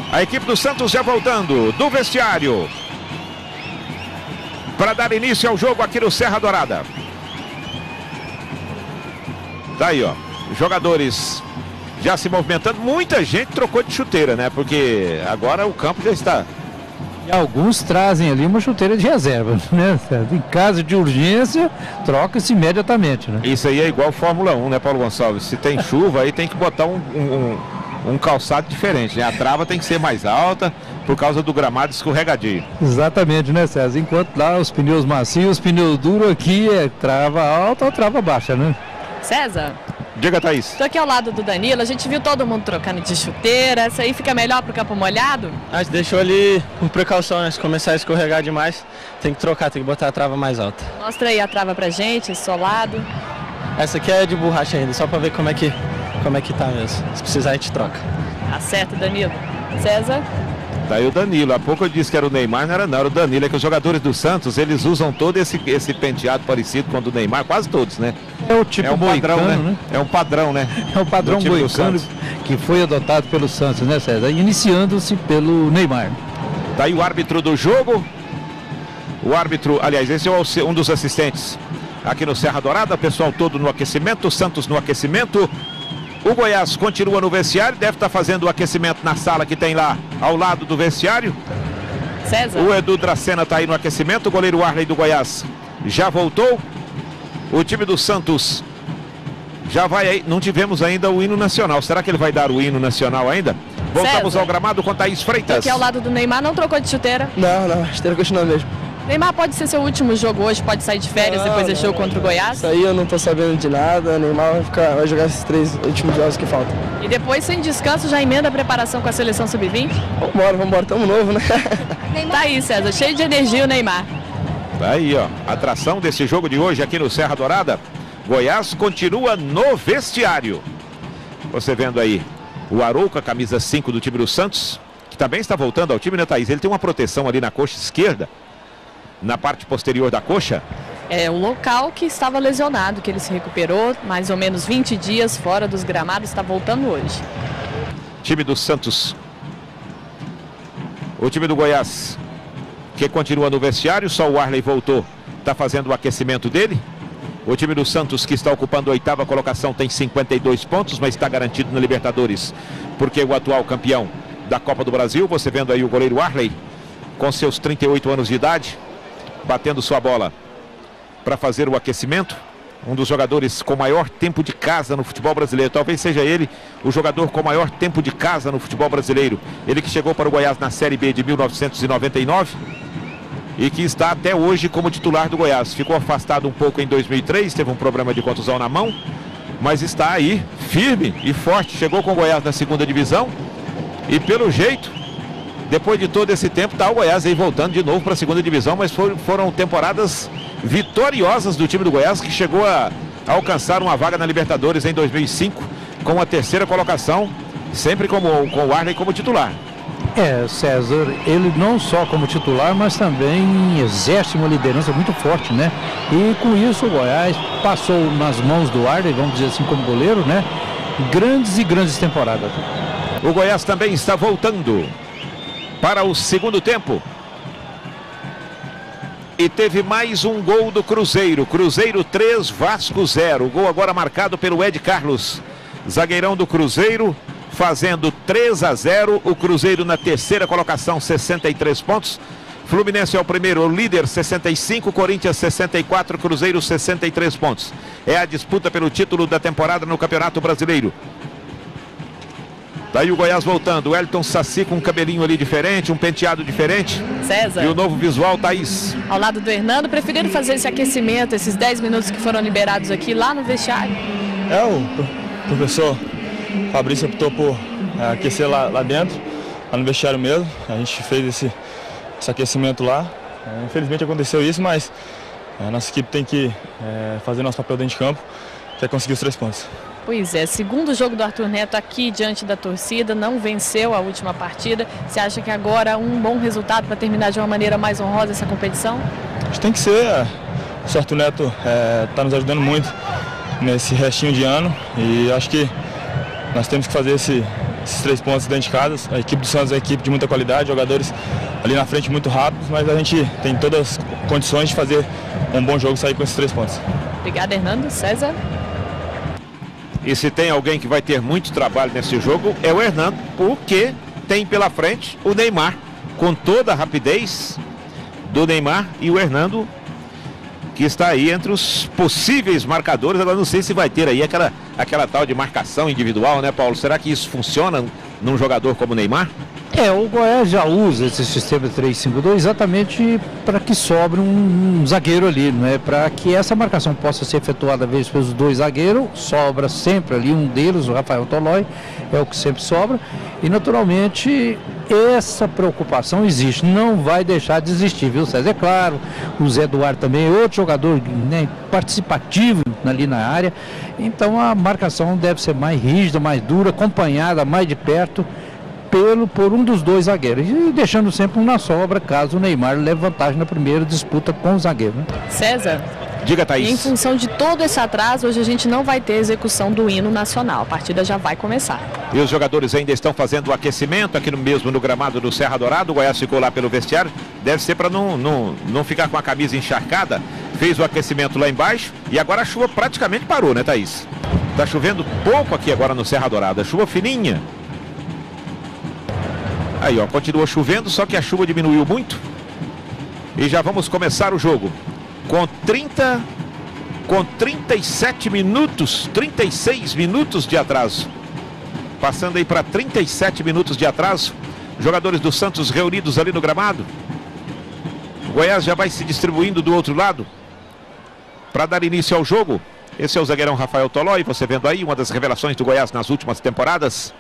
A equipe do Santos já voltando do vestiário para dar início ao jogo aqui no Serra Dourada. Tá aí, ó. Jogadores já se movimentando. Muita gente trocou de chuteira, né? Porque agora o campo já está. E alguns trazem ali uma chuteira de reserva, né? Em caso de urgência, troca-se imediatamente, né? Isso aí é igual Fórmula 1, né, Paulo Gonçalves? Se tem chuva, aí tem que botar um calçado diferente, né? A trava tem que ser mais alta por causa do gramado escorregadio. Exatamente, né, César? Enquanto lá os pneus macios, os pneus duros aqui é trava alta ou trava baixa, né? César? Diga, Thaís. Tô aqui ao lado do Danilo, a gente viu todo mundo trocando de chuteira, essa aí fica melhor pro campo molhado? A gente deixou ali por precaução, né? Se começar a escorregar demais, tem que trocar, tem que botar a trava mais alta. Mostra aí a trava pra gente, esse solado. Essa aqui é de borracha ainda, só pra ver como é que tá mesmo. Se precisar a gente troca. Tá certo, Danilo. César? Tá aí o Danilo. Há pouco eu disse que era o Neymar, não era o Danilo. É que os jogadores do Santos, eles usam todo esse penteado parecido com o do Neymar, quase todos, né? É o tipo padrão, moicano, né? É um padrão, né? É o padrão moicano que foi adotado pelo Santos, né, César? Iniciando-se pelo Neymar. Tá aí o árbitro do jogo. O árbitro, aliás, esse é um dos assistentes aqui no Serra Dourada. Pessoal todo no aquecimento, o Santos no aquecimento. O Goiás continua no vestiário, deve estar fazendo o aquecimento na sala que tem lá ao lado do vestiário. César. O Edu Dracena está aí no aquecimento, o goleiro Arley do Goiás já voltou. O time do Santos já vai aí, não tivemos ainda o hino nacional. Será que ele vai dar o hino nacional ainda? Voltamos César. ao gramado com Thaís Freitas. Aqui ao lado do Neymar, não trocou de chuteira? Não, a chuteira continua mesmo. Neymar, pode ser seu último jogo hoje, pode sair de férias depois desse jogo contra o Goiás? Isso aí eu não tô sabendo de nada, Neymar vai jogar esses 3 últimos jogos que faltam. E depois, sem descanso, já emenda a preparação com a seleção sub-20? Vambora, tamo novo, né? Tá aí, César, cheio de energia o Neymar. Tá aí, ó, atração desse jogo de hoje aqui no Serra Dourada. Goiás continua no vestiário. Você vendo aí o Arouca, camisa 5 do time do Santos, que também está voltando ao time, né, Thaís? Ele tem uma proteção ali na coxa esquerda, na parte posterior da coxa. É o local que estava lesionado, que ele se recuperou, mais ou menos 20 dias fora dos gramados, está voltando hoje. Time do Santos. O time do Goiás, que continua no vestiário, só o Arley voltou, está fazendo o aquecimento dele. O time do Santos, que está ocupando a 8ª colocação, tem 52 pontos, mas está garantido na Libertadores, porque é o atual campeão da Copa do Brasil. Você vendo aí o goleiro Arley, com seus 38 anos de idade, batendo sua bola para fazer o aquecimento. Um dos jogadores com maior tempo de casa no futebol brasileiro. Talvez seja ele o jogador com maior tempo de casa no futebol brasileiro. Ele que chegou para o Goiás na Série B de 1999 e que está até hoje como titular do Goiás. Ficou afastado um pouco em 2003, teve um problema de contusão na mão, mas está aí firme e forte. Chegou com o Goiás na 2ª divisão e, pelo jeito, depois de todo esse tempo, está o Goiás aí voltando de novo para a 2ª divisão, mas foram temporadas vitoriosas do time do Goiás, que chegou a alcançar uma vaga na Libertadores em 2005, com a 3ª colocação, sempre com o Arley como titular. É, César, ele não só como titular, mas também exerce uma liderança muito forte, né? E com isso o Goiás passou nas mãos do Arley, vamos dizer assim, como goleiro, né? Grandes e grandes temporadas. O Goiás também está voltando para o 2º tempo. E teve mais um gol do Cruzeiro. Cruzeiro 3, Vasco 0. O gol agora marcado pelo Ed Carlos, zagueirão do Cruzeiro, fazendo 3-0. O Cruzeiro na 3ª colocação, 63 pontos. Fluminense é o primeiro, o líder, 65, Corinthians 64, Cruzeiro 63 pontos. É a disputa pelo título da temporada no Campeonato Brasileiro. Daí o Goiás voltando, o Elton Saci com um cabelinho ali diferente, um penteado diferente. César. E o novo visual, Thaís. Ao lado do Hernando, preferiram fazer esse aquecimento, esses 10 minutos que foram liberados aqui, lá no vestiário? O professor Fabrício optou por aquecer lá dentro, lá no vestiário mesmo. A gente fez esse aquecimento lá. Infelizmente aconteceu isso, mas a nossa equipe tem que fazer nosso papel dentro de campo, que é conseguir os 3 pontos. Pois é, segundo jogo do Arthur Neto aqui diante da torcida, não venceu a última partida. Você acha que agora um bom resultado para terminar de uma maneira mais honrosa essa competição? Acho que tem que ser. O Arthur Neto está nos ajudando muito nesse restinho de ano e acho que nós temos que fazer esses 3 pontos dentro de casa. A equipe do Santos é uma equipe de muita qualidade, jogadores ali na frente muito rápidos, mas a gente tem todas as condições de fazer um bom jogo e sair com esses 3 pontos. Obrigada, Hernando. César? E se tem alguém que vai ter muito trabalho nesse jogo é o Hernando, porque tem pela frente o Neymar, com toda a rapidez do Neymar, e o Hernando, que está aí entre os possíveis marcadores. Agora não sei se vai ter aí aquela tal de marcação individual, né, Paulo? Será que isso funciona num jogador como o Neymar? O Goiás já usa esse sistema 3-5-2 exatamente para que sobre um zagueiro ali, né? Para que essa marcação possa ser efetuada às vezes pelos 2 zagueiros, sobra sempre ali um deles, o Rafael Tolói, é o que sempre sobra, e naturalmente essa preocupação existe, não vai deixar de existir, viu, César? É claro, o Zé Eduardo também é outro jogador, né, participativo ali na área, então a marcação deve ser mais rígida, mais dura, acompanhada mais de perto por um dos 2 zagueiros, e deixando sempre um na sobra caso o Neymar leve vantagem na primeira disputa com o zagueiro, né? César? Diga, Thaís. E em função de todo esse atraso, hoje a gente não vai ter execução do hino nacional. A partida já vai começar. E os jogadores ainda estão fazendo o aquecimento aqui no gramado do Serra Dourada. O Goiás ficou lá pelo vestiário. Deve ser para não ficar com a camisa encharcada. Fez o aquecimento lá embaixo e agora a chuva praticamente parou, né, Thaís? Tá chovendo pouco aqui agora no Serra Dourada. Chuva fininha. Aí, ó, continua chovendo, só que a chuva diminuiu muito. E já vamos começar o jogo. Com 37 minutos, 36 minutos de atraso. Passando aí para 37 minutos de atraso. Jogadores do Santos reunidos ali no gramado. O Goiás já vai se distribuindo do outro lado para dar início ao jogo. Esse é o zagueirão Rafael Tolói, você vendo aí, uma das revelações do Goiás nas últimas temporadas.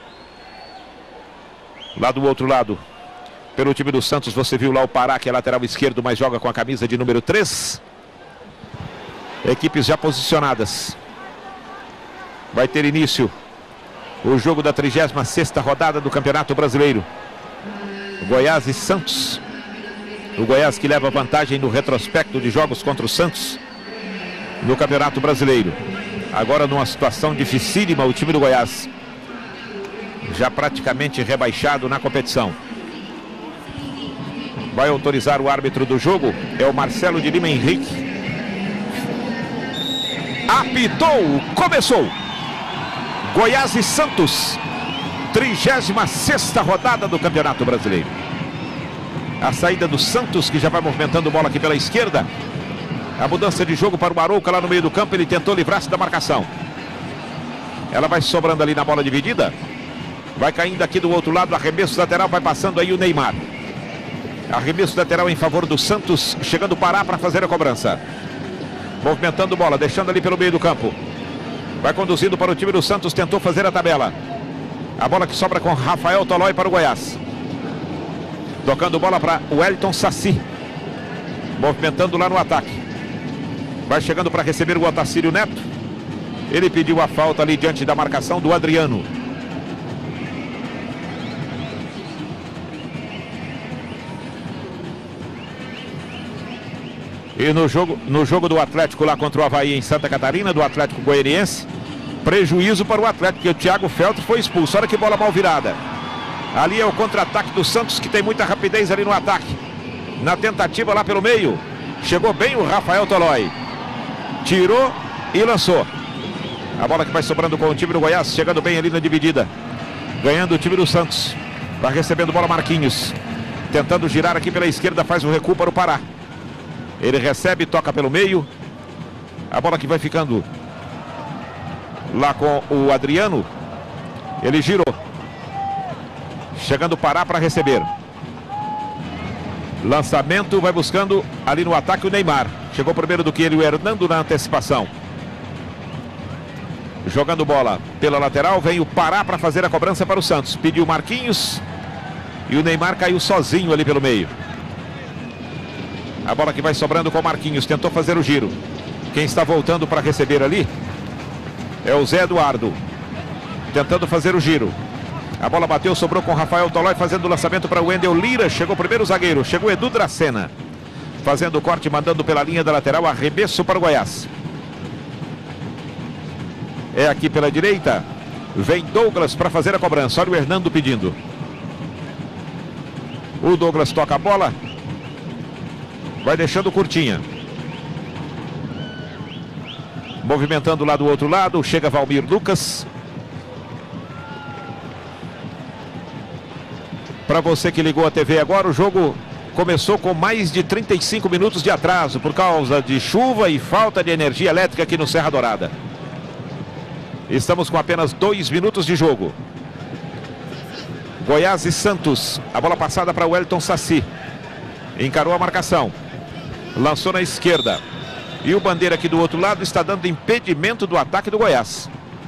Lá do outro lado, pelo time do Santos, você viu lá o Pará, que é lateral esquerdo, mas joga com a camisa de número 3. Equipes já posicionadas. Vai ter início o jogo da 36ª rodada do Campeonato Brasileiro. Goiás e Santos. O Goiás que leva vantagem no retrospecto de jogos contra o Santos no Campeonato Brasileiro. Agora numa situação dificílima, o time do Goiás já praticamente rebaixado na competição. Vai autorizar o árbitro do jogo, é o Marcelo de Lima Henrique. Apitou, começou. Goiás e Santos, 36ª rodada do Campeonato Brasileiro. A saída do Santos, que já vai movimentando bola aqui pela esquerda. A mudança de jogo para o Marouca lá no meio do campo, ele tentou livrar-se da marcação. Ela vai sobrando ali na bola dividida. Vai caindo aqui do outro lado, arremesso lateral, vai passando aí o Neymar. Arremesso lateral em favor do Santos, chegando o Pará para fazer a cobrança. Movimentando bola, deixando ali pelo meio do campo. Vai conduzindo para o time do Santos, tentou fazer a tabela. A bola que sobra com Rafael Tolói para o Goiás. Tocando bola para o Wellington Saci. Movimentando lá no ataque. Vai chegando para receber o Otacílio Neto. Ele pediu a falta ali diante da marcação do Adriano. E no jogo do Atlético lá contra o Avaí em Santa Catarina, do Atlético Goianiense, prejuízo para o Atlético, porque o Thiago Feltro foi expulso. Olha que bola mal virada. Ali é o contra-ataque do Santos, que tem muita rapidez ali no ataque. Na tentativa lá pelo meio, chegou bem o Rafael Tolói. Tirou e lançou. A bola que vai sobrando com o time do Goiás, chegando bem ali na dividida. Ganhando o time do Santos. Vai recebendo bola Marquinhos. Tentando girar aqui pela esquerda, faz o recuo para o Pará. Ele recebe, toca pelo meio. A bola que vai ficando lá com o Adriano. Ele girou. Chegando o Pará para receber. Lançamento, vai buscando ali no ataque o Neymar. Chegou primeiro do que ele, o Hernando na antecipação. Jogando bola pela lateral, vem o Pará para fazer a cobrança para o Santos. Pediu Marquinhos. E o Neymar caiu sozinho ali pelo meio. A bola que vai sobrando com o Marquinhos. Tentou fazer o giro. Quem está voltando para receber ali é o Zé Eduardo. Tentando fazer o giro. A bola bateu, sobrou com o Rafael Tolói, fazendo o lançamento para o Wendel Lira. Chegou o primeiro zagueiro. Chegou Edu Dracena. Fazendo o corte, mandando pela linha da lateral. Arremesso para o Goiás. É aqui pela direita. Vem Douglas para fazer a cobrança. Olha o Hernando pedindo. O Douglas toca a bola. Vai deixando curtinha. Movimentando lá do outro lado. Chega Valmir Lucas. Para você que ligou a TV agora, o jogo começou com mais de 35 minutos de atraso por causa de chuva e falta de energia elétrica aqui no Serra Dourada. Estamos com apenas 2 minutos de jogo. Goiás e Santos. A bola passada para o Wellington Saci. Encarou a marcação. Lançou na esquerda. E o Bandeira aqui do outro lado está dando impedimento do ataque do Goiás.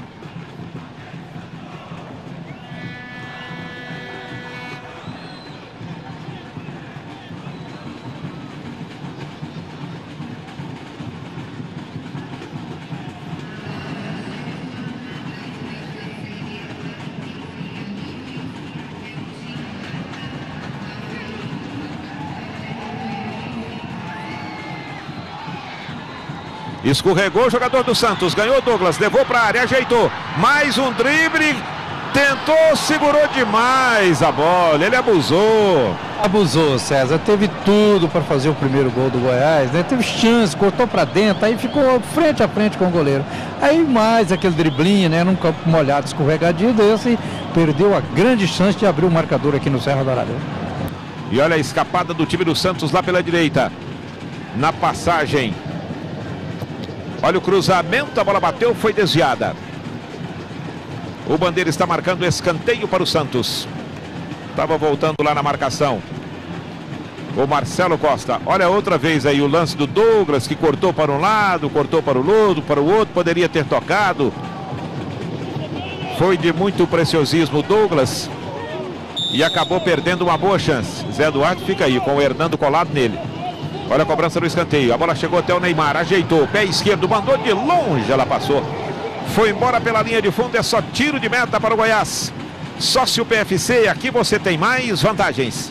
Escorregou o jogador do Santos, ganhou Douglas, levou para a área, ajeitou, mais um drible, tentou, segurou demais a bola, ele abusou. Abusou, César, teve tudo para fazer o primeiro gol do Goiás, né? Teve chance, cortou para dentro, aí ficou frente a frente com o goleiro. Aí mais aquele driblinho, né, num campo molhado, escorregadio desse, perdeu a grande chance de abrir o marcador aqui no Serra Dourada. E olha a escapada do time do Santos lá pela direita, na passagem. Olha o cruzamento, a bola bateu, foi desviada. O Bandeira está marcando escanteio para o Santos. Estava voltando lá na marcação. O Marcelo Costa. Olha outra vez aí o lance do Douglas, que cortou para um lado, cortou para o outro, poderia ter tocado. Foi de muito preciosismo o Douglas. E acabou perdendo uma boa chance. Zé Duarte fica aí com o Hernando colado nele. Olha a cobrança do escanteio. A bola chegou até o Neymar. Ajeitou. Pé esquerdo. Mandou de longe. Ela passou. Foi embora pela linha de fundo. É só tiro de meta para o Goiás. Sócio PFC. Aqui você tem mais vantagens.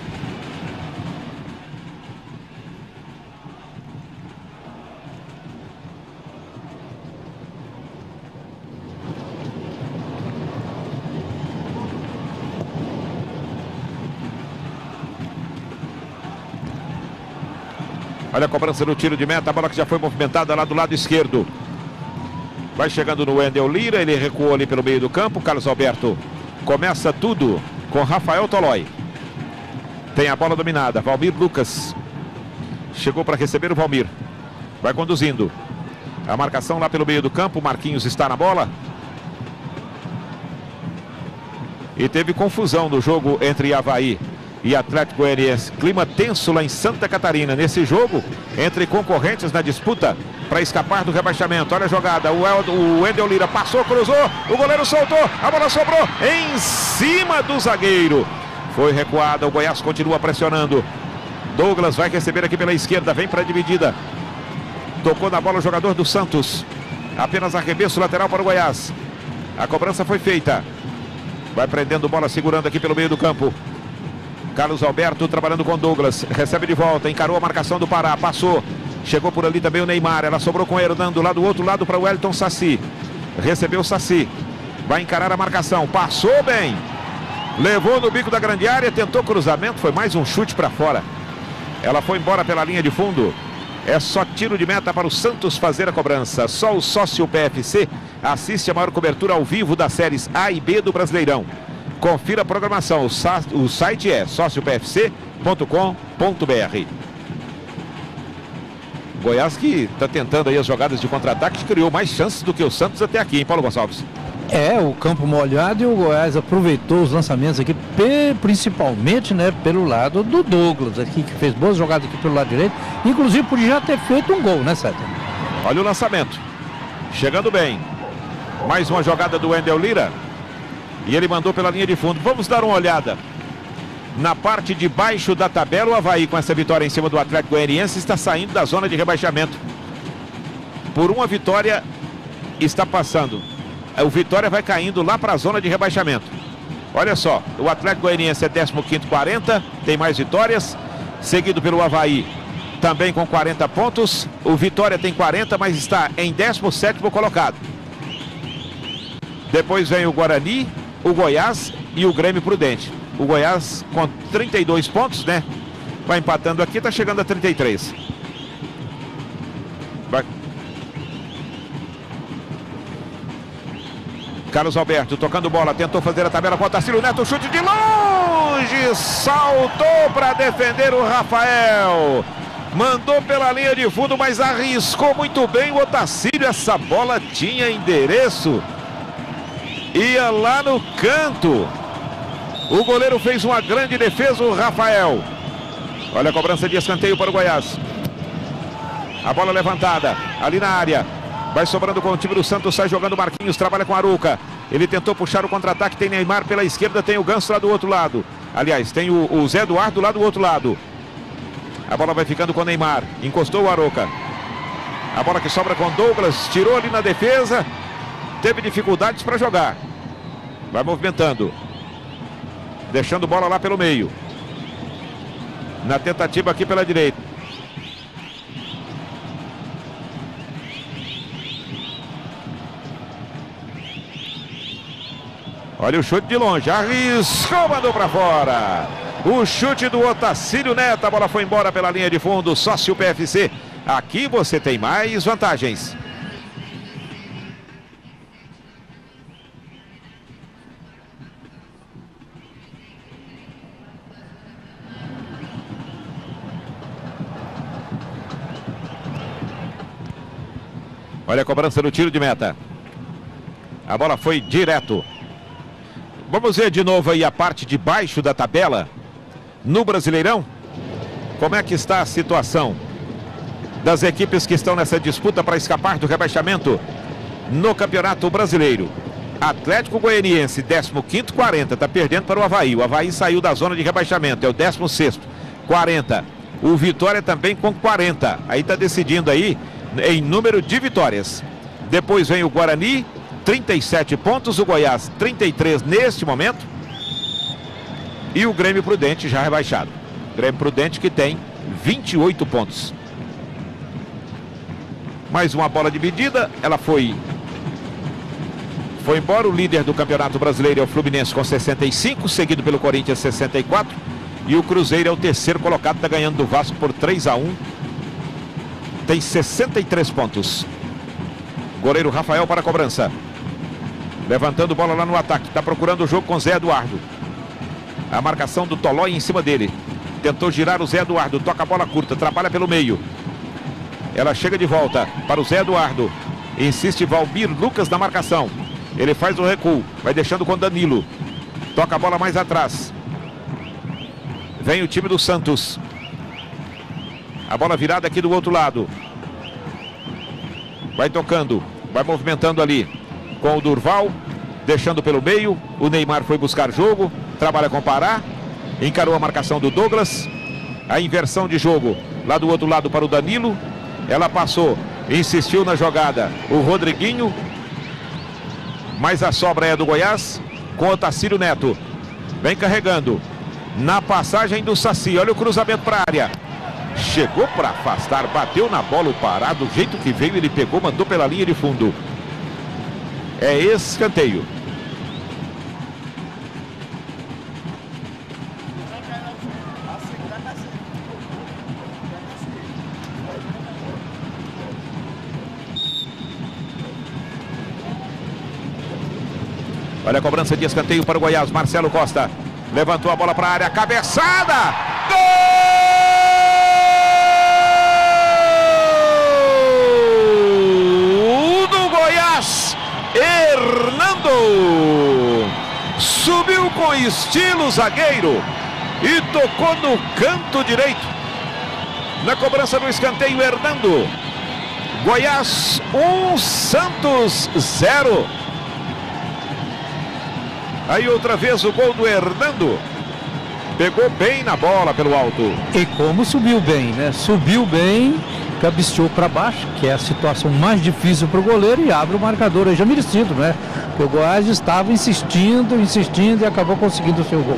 Olha a cobrança do tiro de meta, a bola que já foi movimentada lá do lado esquerdo. Vai chegando no Wendel Lira, ele recuou ali pelo meio do campo. Carlos Alberto começa tudo com Rafael Tolói. Tem a bola dominada, Valmir Lucas. Chegou para receber o Valmir. Vai conduzindo. A marcação lá pelo meio do campo, Marquinhos está na bola. E teve confusão no jogo entre Avaí e Atlético Goianiense. Clima tenso lá em Santa Catarina. Nesse jogo, entre concorrentes na disputa para escapar do rebaixamento. Olha a jogada. O Wendel Lira passou, cruzou. O goleiro soltou. A bola sobrou em cima do zagueiro. Foi recuada. O Goiás continua pressionando. Douglas vai receber aqui pela esquerda. Vem para a dividida. Tocou na bola o jogador do Santos. Apenas arremesso lateral para o Goiás. A cobrança foi feita. Vai prendendo bola, segurando aqui pelo meio do campo. Carlos Alberto trabalhando com Douglas. Recebe de volta, encarou a marcação do Pará. Passou, chegou por ali também o Neymar. Ela sobrou com o Hernando lá do outro lado para o Wellington Saci. Recebeu o Saci. Vai encarar a marcação. Passou bem. Levou no bico da grande área, tentou cruzamento. Foi mais um chute para fora. Ela foi embora pela linha de fundo. É só tiro de meta para o Santos fazer a cobrança. Só o sócio PFC assiste a maior cobertura ao vivo das séries A e B do Brasileirão. Confira a programação. O site é sociopfc.com.br. Goiás que está tentando aí as jogadas de contra-ataque, criou mais chances do que o Santos até aqui, hein, Paulo Gonçalves? É, o campo molhado e o Goiás aproveitou os lançamentos aqui, principalmente, né, pelo lado do Douglas, aqui, que fez boas jogadas aqui pelo lado direito. Inclusive podia já ter feito um gol, né, Sérgio? Olha o lançamento. Chegando bem. Mais uma jogada do Wendel Lira. E ele mandou pela linha de fundo. Vamos dar uma olhada. Na parte de baixo da tabela, o Avaí, com essa vitória em cima do Atlético Goianiense, está saindo da zona de rebaixamento. Por uma vitória, está passando. O Vitória vai caindo lá para a zona de rebaixamento. Olha só, o Atlético Goianiense é 15º, 40, tem mais vitórias. Seguido pelo Avaí, também com 40 pontos. O Vitória tem 40, mas está em 17º colocado. Depois vem o Guarani, o Goiás e o Grêmio Prudente. O Goiás com 32 pontos, né? Vai empatando aqui, tá chegando a 33. Vai. Carlos Alberto tocando bola, tentou fazer a tabela com o Otacílio Neto, chute de longe, saltou para defender o Rafael. Mandou pela linha de fundo, mas arriscou muito bem o Otacílio. Essa bola tinha endereço. Ia lá no canto. O goleiro fez uma grande defesa, o Rafael. Olha a cobrança de escanteio para o Goiás. A bola levantada, ali na área. Vai sobrando com o time do Santos, sai jogando Marquinhos, trabalha com Arouca. Ele tentou puxar o contra-ataque, tem Neymar pela esquerda, tem o Ganso lá do outro lado. Aliás, tem o Zé Eduardo lá do outro lado. A bola vai ficando com o Neymar, encostou o Arouca. A bola que sobra com o Douglas, tirou ali na defesa. Teve dificuldades para jogar. Vai movimentando. Deixando bola lá pelo meio. Na tentativa aqui pela direita. Olha o chute de longe, arriscou, mandou para fora. O chute do Otacílio Neto, a bola foi embora pela linha de fundo, Sócio PFC. Aqui você tem mais vantagens. Olha a cobrança do tiro de meta. A bola foi direto. Vamos ver de novo aí a parte de baixo da tabela. No Brasileirão, como é que está a situação das equipes que estão nessa disputa para escapar do rebaixamento no Campeonato Brasileiro? Atlético Goianiense, 15º, 40, está perdendo para o Avaí. O Avaí saiu da zona de rebaixamento, é o 16º, 40. O Vitória também com 40. Aí está decidindo aí em número de vitórias. Depois vem o Guarani, 37 pontos, o Goiás 33 neste momento. E o Grêmio Prudente já rebaixado. Grêmio Prudente que tem 28 pontos. Mais uma bola dividida, ela foi embora. O líder do Campeonato Brasileiro é o Fluminense com 65, seguido pelo Corinthians 64. E o Cruzeiro é o terceiro colocado, está ganhando do Vasco por 3-1. Tem 63 pontos. Goleiro Rafael para a cobrança. Levantando bola lá no ataque. Está procurando o jogo com Zé Eduardo. A marcação do Tolói em cima dele. Tentou girar o Zé Eduardo. Toca a bola curta. Trabalha pelo meio. Ela chega de volta para o Zé Eduardo. Insiste Valmir Lucas na marcação. Ele faz o recuo. Vai deixando com Danilo. Toca a bola mais atrás. Vem o time do Santos. A bola virada aqui do outro lado. Vai tocando. Vai movimentando ali. Com o Durval. Deixando pelo meio. O Neymar foi buscar jogo. Trabalha com Pará. Encarou a marcação do Douglas. A inversão de jogo. Lá do outro lado para o Danilo. Ela passou. Insistiu na jogada. O Rodriguinho. Mas a sobra é do Goiás. Com o Otacílio Neto. Vem carregando. Na passagem do Saci. Olha o cruzamento para a área. Chegou para afastar, bateu na bola o Pará, do jeito que veio ele pegou, mandou pela linha de fundo. É escanteio. Olha a cobrança de escanteio para o Goiás, Marcelo Costa. Levantou a bola para a área, cabeçada! Gol! Hernando subiu com estilo, zagueiro, e tocou no canto direito. Na cobrança do escanteio, Hernando. Goiás 1, Santos 0. Aí outra vez o gol do Hernando. Pegou bem na bola pelo alto. E como subiu bem, né? Subiu bem, cabeceou para baixo, que é a situação mais difícil para o goleiro, e abre o marcador aí já merecido, né? Porque o Goiás estava insistindo e acabou conseguindo o seu gol.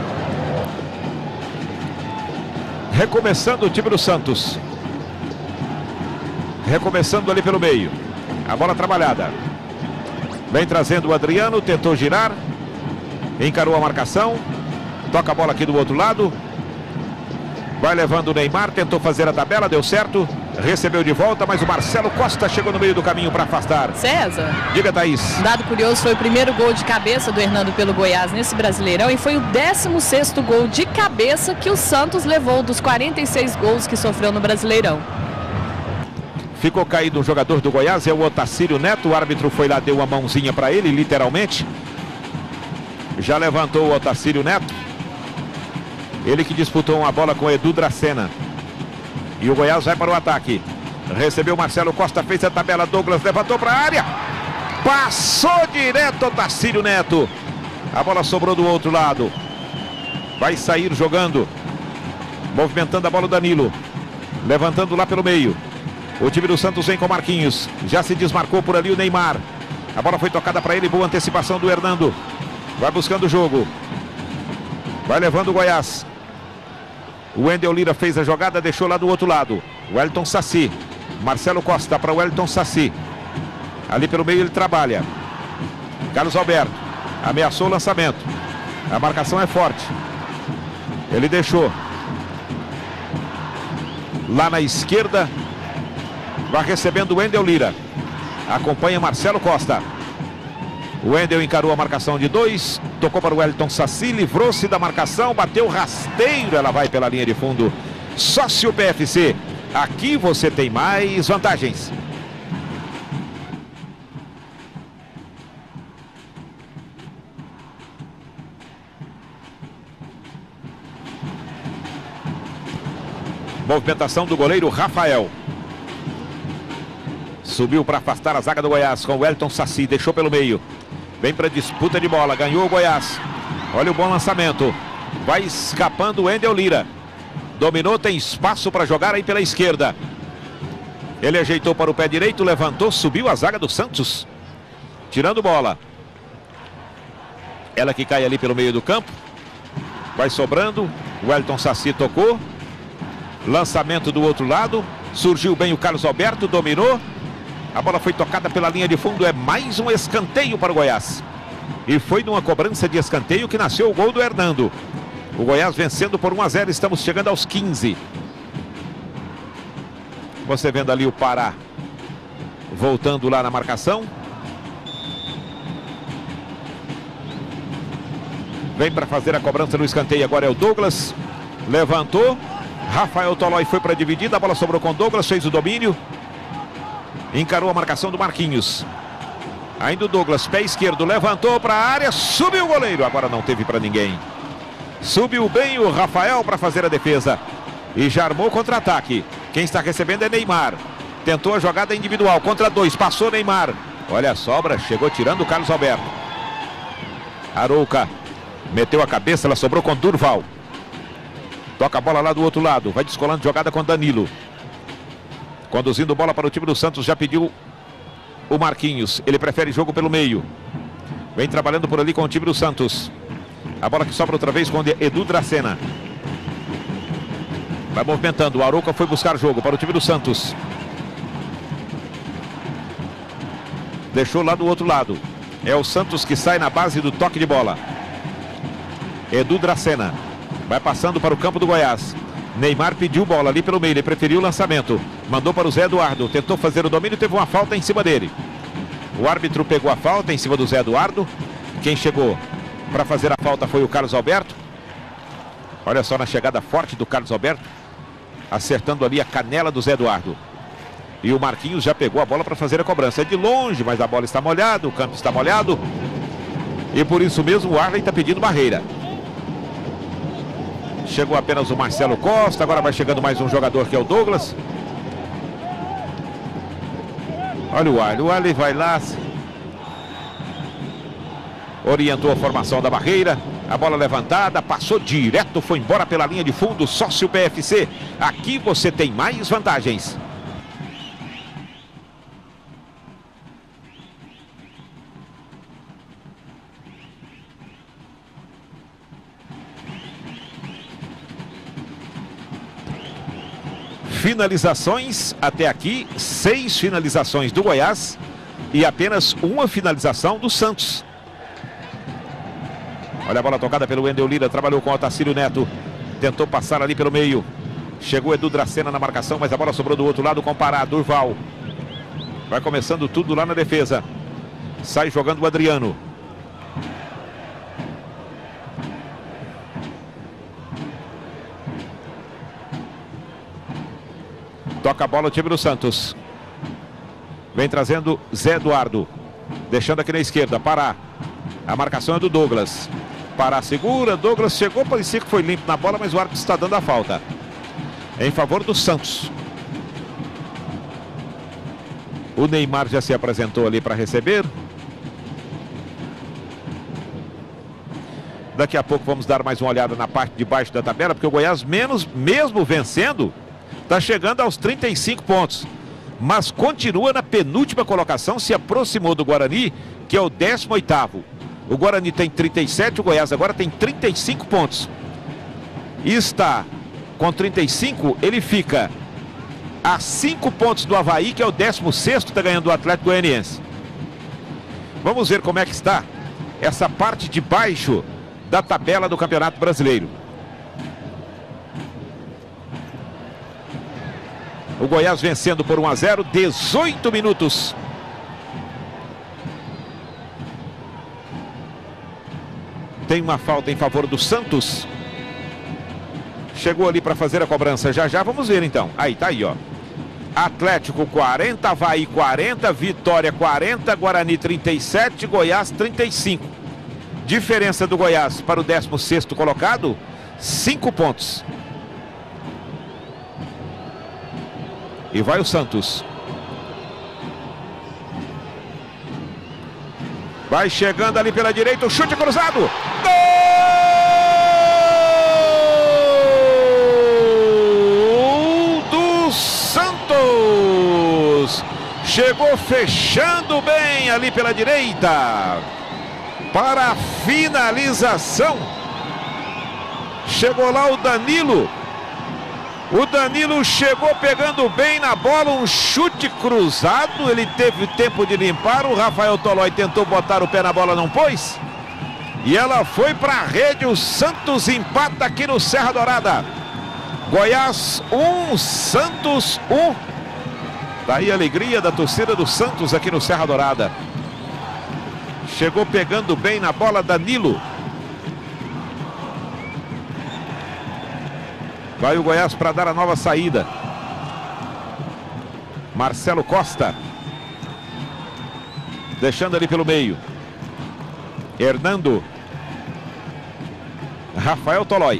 Recomeçando o time do Santos. Recomeçando ali pelo meio. A bola trabalhada. Vem trazendo o Adriano, tentou girar. Encarou a marcação. Toca a bola aqui do outro lado. Vai levando o Neymar, tentou fazer a tabela, deu certo. Recebeu de volta, mas o Marcelo Costa chegou no meio do caminho para afastar. César. Diga, Thaís. Um dado curioso, foi o primeiro gol de cabeça do Hernando pelo Goiás nesse Brasileirão e foi o 16º gol de cabeça que o Santos levou dos 46 gols que sofreu no Brasileirão. Ficou caído um jogador do Goiás, é o Otacílio Neto. O árbitro foi lá, deu uma mãozinha para ele, literalmente. Já levantou o Otacílio Neto. Ele que disputou uma bola com o Edu Dracena. E o Goiás vai para o ataque. Recebeu o Marcelo Costa, fez a tabela. Douglas levantou para a área. Passou direto o Otacílio Neto. A bola sobrou do outro lado. Vai sair jogando. Movimentando a bola o Danilo. Levantando lá pelo meio. O time do Santos vem com Marquinhos. Já se desmarcou por ali o Neymar. A bola foi tocada para ele. Boa antecipação do Hernando. Vai buscando o jogo. Vai levando o Goiás. O Wendel Lira fez a jogada, deixou lá do outro lado. Wellington Saci. Marcelo Costa para o Wellington Saci. Ali pelo meio ele trabalha. Carlos Alberto. Ameaçou o lançamento. A marcação é forte. Ele deixou. Lá na esquerda. Vai recebendo o Wendel Lira. Acompanha Marcelo Costa. O Wendel encarou a marcação de 2. Tocou para o Wellington Saci. Livrou-se da marcação. Bateu rasteiro. Ela vai pela linha de fundo. Sócio PFC. Aqui você tem mais vantagens. Movimentação do goleiro Rafael. Subiu para afastar a zaga do Goiás com o Wellington Saci. Deixou pelo meio. Vem para disputa de bola. Ganhou o Goiás. Olha o bom lançamento. Vai escapando o Wendel Lira. Dominou, tem espaço para jogar aí pela esquerda. Ele ajeitou para o pé direito, levantou, subiu a zaga do Santos. Tirando bola. Ela que cai ali pelo meio do campo. Vai sobrando. O Wellington Saci tocou. Lançamento do outro lado. Surgiu bem o Carlos Alberto, dominou. A bola foi tocada pela linha de fundo. É mais um escanteio para o Goiás. E foi numa cobrança de escanteio que nasceu o gol do Hernando. O Goiás vencendo por 1-0. Estamos chegando aos 15. Você vendo ali o Pará voltando lá na marcação. Vem para fazer a cobrança no escanteio. Agora é o Douglas. Levantou. Rafael Tolói foi para a dividida. A bola sobrou com o Douglas. Fez o domínio. Encarou a marcação do Marquinhos. Ainda o Douglas, pé esquerdo, levantou para a área, subiu o goleiro. Agora não teve para ninguém. Subiu bem o Rafael para fazer a defesa. E já armou contra-ataque. Quem está recebendo é Neymar. Tentou a jogada individual, contra 2, passou Neymar. Olha a sobra, chegou tirando o Carlos Alberto. Arouca meteu a cabeça, ela sobrou com Durval. Toca a bola lá do outro lado, vai descolando jogada com Danilo. Conduzindo bola para o time do Santos, já pediu o Marquinhos. Ele prefere jogo pelo meio. Vem trabalhando por ali com o time do Santos. A bola que sobra outra vez com Edu Dracena. Vai movimentando. O Arouca foi buscar jogo para o time do Santos. Deixou lá do outro lado. É o Santos que sai na base do toque de bola. Edu Dracena. Vai passando para o campo do Goiás. Neymar pediu bola ali pelo meio, ele preferiu o lançamento. Mandou para o Zé Eduardo, tentou fazer o domínio, teve uma falta em cima dele. O árbitro pegou a falta em cima do Zé Eduardo. Quem chegou para fazer a falta foi o Carlos Alberto. Olha só na chegada forte do Carlos Alberto. Acertando ali a canela do Zé Eduardo. E o Marquinhos já pegou a bola para fazer a cobrança. É de longe, mas a bola está molhada, o campo está molhado. E por isso mesmo o Arley está pedindo barreira. Chegou apenas o Marcelo Costa. Agora vai chegando mais um jogador que é o Douglas. Olha o Arley. O Arley vai lá. Orientou a formação da barreira. A bola levantada. Passou direto. Foi embora pela linha de fundo. Sócio PFC. Aqui você tem mais vantagens. Finalizações até aqui, 6 finalizações do Goiás, e apenas uma finalização do Santos. Olha a bola tocada pelo Wendel Lira, trabalhou com o Otacílio Neto, tentou passar ali pelo meio. Chegou Edu Dracena na marcação, mas a bola sobrou do outro lado com o Pará. Durval. Vai começando tudo lá na defesa. Sai jogando o Adriano. Toca a bola o time do Santos. Vem trazendo Zé Eduardo. Deixando aqui na esquerda. Pará. A marcação é do Douglas. Pará segura. Douglas chegou. Parecia que foi limpo na bola, mas o árbitro está dando a falta. Em favor do Santos. O Neymar já se apresentou ali para receber. Daqui a pouco vamos dar mais uma olhada na parte de baixo da tabela, porque o Goiás, mesmo vencendo, está chegando aos 35 pontos. Mas continua na penúltima colocação, se aproximou do Guarani, que é o 18º. O Guarani tem 37, o Goiás agora tem 35 pontos. E está com 35, ele fica a 5 pontos do Avaí, que é o 16º, está ganhando o Atlético Goianiense. Vamos ver como é que está essa parte de baixo da tabela do Campeonato Brasileiro. O Goiás vencendo por 1-0, 18 minutos. Tem uma falta em favor do Santos. Chegou ali para fazer a cobrança. Já vamos ver então. Aí, tá aí, ó. Atlético 40, Avaí 40, Vitória 40, Guarani 37, Goiás 35. Diferença do Goiás para o 16º colocado, 5 pontos. E vai o Santos. Vai chegando ali pela direita, o chute cruzado. Gol do Santos. Chegou fechando bem ali pela direita. Para a finalização. Chegou lá o Danilo. O Danilo chegou pegando bem na bola, um chute cruzado, ele teve tempo de limpar, o Rafael Tolói tentou botar o pé na bola, não pôs. E ela foi para a rede, o Santos empata aqui no Serra Dourada. Goiás 1, Santos 1. Daí a alegria da torcida do Santos aqui no Serra Dourada. Chegou pegando bem na bola Danilo. Vai o Goiás para dar a nova saída. Marcelo Costa. Deixando ali pelo meio. Hernando. Rafael Tolói.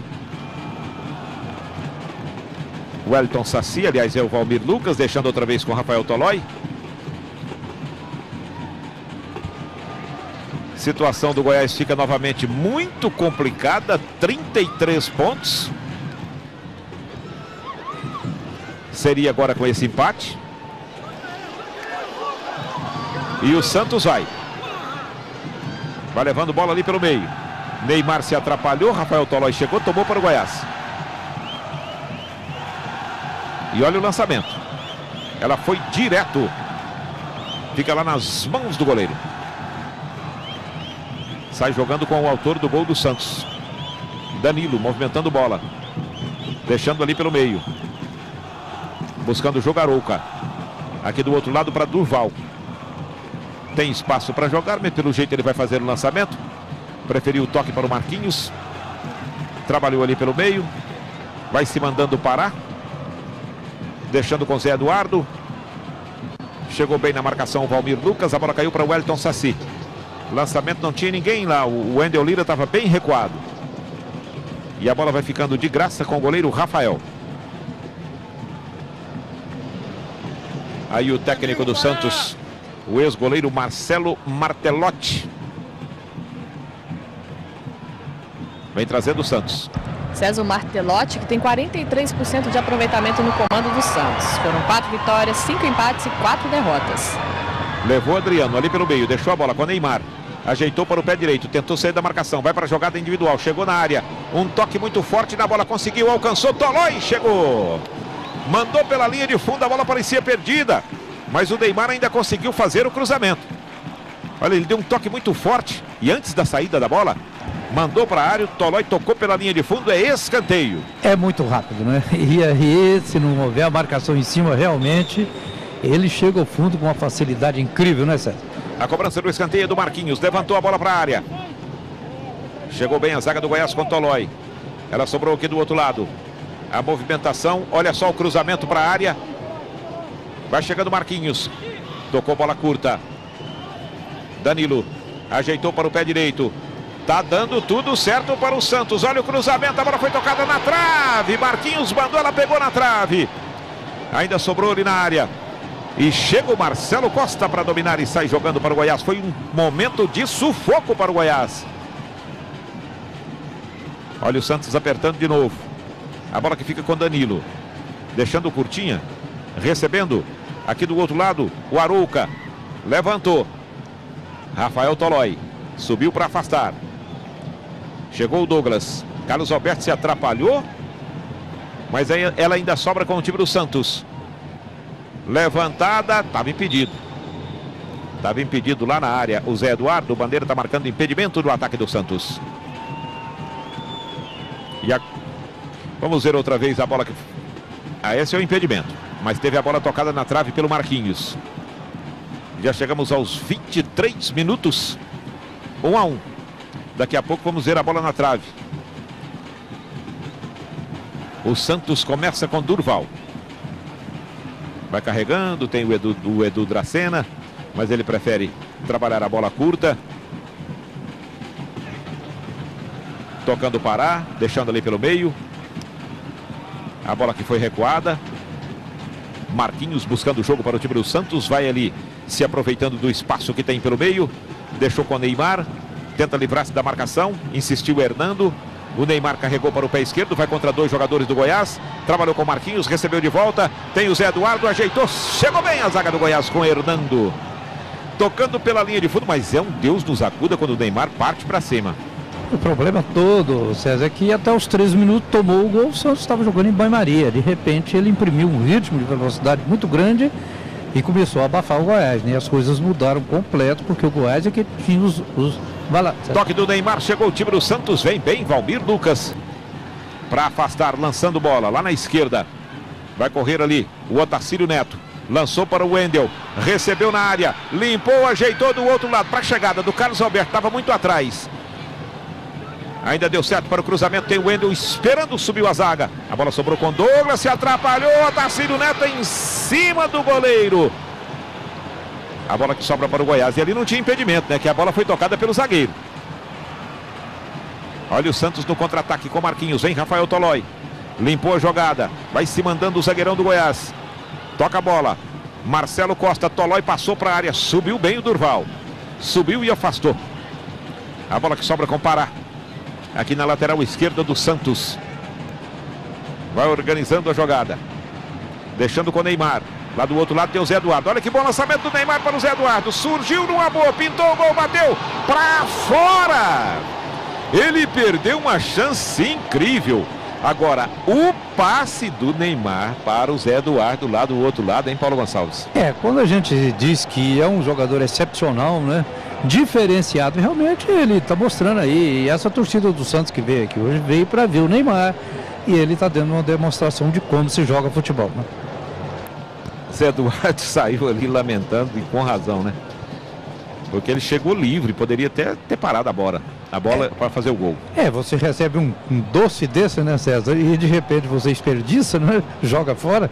Wellington Saci, aliás é o Valmir Lucas, deixando outra vez com o Rafael Tolói. Situação do Goiás fica novamente muito complicada. 33 pontos. Seria agora com esse empate. E o Santos vai levando bola ali pelo meio. Neymar se atrapalhou, Rafael Tolói chegou, tomou para o Goiás. E olha o lançamento. Ela foi direto. Fica lá nas mãos do goleiro. Sai jogando com o autor do gol do Santos. Danilo movimentando bola. Deixando ali pelo meio. Buscando Jogarouca. Aqui do outro lado para Durval. Tem espaço para jogar, mas pelo jeito ele vai fazer o lançamento. Preferiu o toque para o Marquinhos. Trabalhou ali pelo meio. Vai se mandando parar. Deixando com o Zé Eduardo. Chegou bem na marcação o Valmir Lucas. A bola caiu para o Wellington Saci. Lançamento, não tinha ninguém lá. O Wendel Lira estava bem recuado. E a bola vai ficando de graça com o goleiro Rafael. Aí o técnico do Santos, o ex-goleiro Marcelo Martelotti. Vem trazendo o Santos. César Martelotti, que tem 43% de aproveitamento no comando do Santos. Foram 4 vitórias, 5 empates e 4 derrotas. Levou Adriano ali pelo meio, deixou a bola com o Neymar. Ajeitou para o pé direito, tentou sair da marcação, vai para a jogada individual, chegou na área. Um toque muito forte na bola, conseguiu, alcançou, Tolói, chegou. Mandou pela linha de fundo, a bola parecia perdida. Mas o Neymar ainda conseguiu fazer o cruzamento. Olha, ele deu um toque muito forte. E antes da saída da bola, mandou para a área. O Tolói tocou pela linha de fundo. É escanteio. É muito rápido, né? E aí, se não houver a marcação em cima, realmente, ele chega ao fundo com uma facilidade incrível, né, César? A cobrança do escanteio é do Marquinhos. Levantou a bola para a área. Chegou bem a zaga do Goiás com o Tolói. Ela sobrou aqui do outro lado. A movimentação. Olha só o cruzamento para a área. Vai chegando Marquinhos. Tocou bola curta. Danilo ajeitou para o pé direito. Tá dando tudo certo para o Santos. Olha o cruzamento. A bola foi tocada na trave. Marquinhos mandou, ela pegou na trave. Ainda sobrou ali na área. E chega o Marcelo Costa para dominar e sai jogando para o Goiás. Foi um momento de sufoco para o Goiás. Olha o Santos apertando de novo. A bola que fica com Danilo. Deixando curtinha. Recebendo. Aqui do outro lado, o Arouca. Levantou. Rafael Tolói. Subiu para afastar. Chegou o Douglas. Carlos Alberto se atrapalhou. Mas aí ela ainda sobra com o time do Santos. Levantada. Estava impedido. Estava impedido lá na área. O Zé Eduardo. O Bandeira está marcando impedimento do ataque do Santos. Vamos ver outra vez a bola que... esse é o impedimento. Mas teve a bola tocada na trave pelo Marquinhos. Já chegamos aos 23 minutos. 1-1. Daqui a pouco vamos ver a bola na trave. O Santos começa com Durval. Vai carregando, tem o Edu Dracena, mas ele prefere trabalhar a bola curta. Tocando Pará, deixando ali pelo meio. A bola que foi recuada. Marquinhos buscando o jogo para o time do Santos. Vai ali se aproveitando do espaço que tem pelo meio. Deixou com o Neymar. Tenta livrar-se da marcação. Insistiu Hernando. O Neymar carregou para o pé esquerdo. Vai contra dois jogadores do Goiás. Trabalhou com Marquinhos. Recebeu de volta. Tem o Zé Eduardo. Ajeitou. Chegou bem a zaga do Goiás com Hernando. Tocando pela linha de fundo. Mas é um Deus nos acuda quando o Neymar parte para cima. O problema todo, César, é que até os 13 minutos tomou o gol, o Santos estava jogando em banho-maria. De repente ele imprimiu um ritmo de velocidade muito grande e começou a abafar o Goiás, né? As coisas mudaram completo, porque o Goiás é que tinha os... Vai lá, César. Toque do Neymar, chegou o time do Santos, vem bem Valmir Lucas. Para afastar, lançando bola lá na esquerda. Vai correr ali o Otacílio Neto. Lançou para o Wendel, recebeu na área, limpou, ajeitou do outro lado para a chegada do Carlos Alberto, estava muito atrás. Ainda deu certo para o cruzamento, tem o Wendel esperando, subiu a zaga. A bola sobrou com Douglas, se atrapalhou, Otacílio Neto em cima do goleiro. A bola que sobra para o Goiás, e ali não tinha impedimento, né? Que a bola foi tocada pelo zagueiro. Olha o Santos no contra-ataque com Marquinhos, vem Rafael Tolói. Limpou a jogada, vai se mandando o zagueirão do Goiás. Toca a bola, Marcelo Costa, Tolói passou para a área, subiu bem o Durval. Subiu e afastou. A bola que sobra com Pará. Aqui na lateral esquerda do Santos. Vai organizando a jogada. Deixando com o Neymar. Lá do outro lado tem o Zé Eduardo. Olha que bom lançamento do Neymar para o Zé Eduardo. Surgiu numa boa, pintou o gol, bateu para fora. Ele perdeu uma chance incrível. Agora, o passe do Neymar para o Zé Eduardo lá do outro lado, hein, Paulo Gonçalves? Quando a gente diz que é um jogador excepcional, né? Diferenciado, realmente ele está mostrando aí. E essa torcida do Santos que veio aqui hoje veio para ver o Neymar. E ele está dando uma demonstração de como se joga futebol, né? Zé Eduardo saiu ali lamentando e com razão, né? Porque ele chegou livre, poderia até ter parado a bola para fazer o gol. Você recebe um doce desse, né, César? E de repente você desperdiça, né? Joga fora.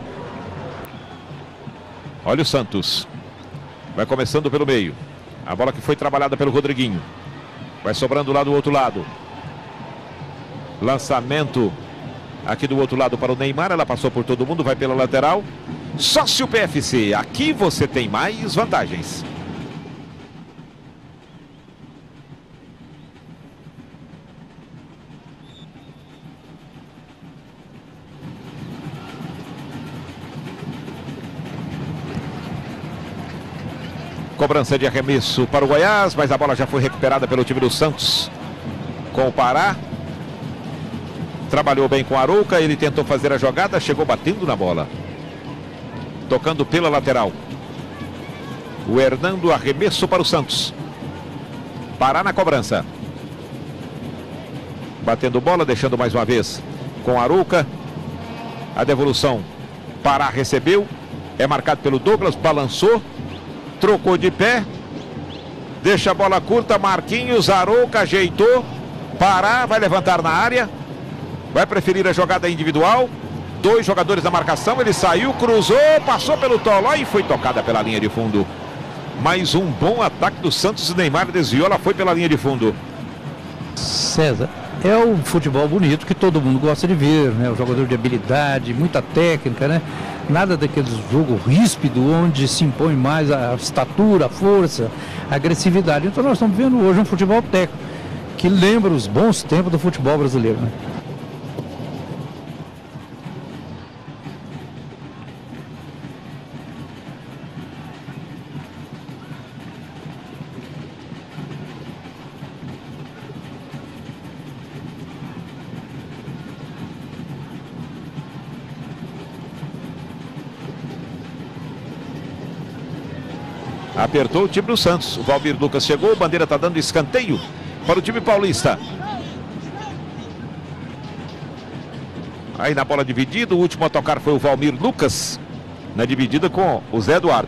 Olha o Santos. Vai começando pelo meio. A bola que foi trabalhada pelo Rodriguinho. Vai sobrando lá do outro lado. Lançamento aqui do outro lado para o Neymar. Ela passou por todo mundo, vai pela lateral. Sócio PFC, aqui você tem mais vantagens. Cobrança de arremesso para o Goiás, mas a bola já foi recuperada pelo time do Santos com o Pará. Trabalhou bem com o Arouca, ele tentou fazer a jogada, chegou batendo na bola. Tocando pela lateral. O Hernando, arremesso para o Santos. Pará na cobrança. Batendo bola, deixando mais uma vez com Arouca. A devolução. Pará recebeu. É marcado pelo Douglas, balançou. Trocou de pé. Deixa a bola curta, Marquinhos, Arouca ajeitou. Pará, vai levantar na área. Vai preferir a jogada individual. 2 jogadores na marcação, ele saiu, cruzou, passou pelo Toló e foi tocada pela linha de fundo. Mais um bom ataque do Santos, o Neymar desviou, ela foi pela linha de fundo. César, é um futebol bonito que todo mundo gosta de ver, né? O jogador de habilidade, muita técnica, né? Nada daquele jogo ríspido, onde se impõe mais a estatura, a força, a agressividade. Então nós estamos vendo hoje um futebol técnico, que lembra os bons tempos do futebol brasileiro, né? Apertou o time do Santos. O Valmir Lucas chegou, a bandeira está dando escanteio para o time paulista. Aí na bola dividida, o último a tocar foi o Valmir Lucas. Na dividida com o Zé Eduardo.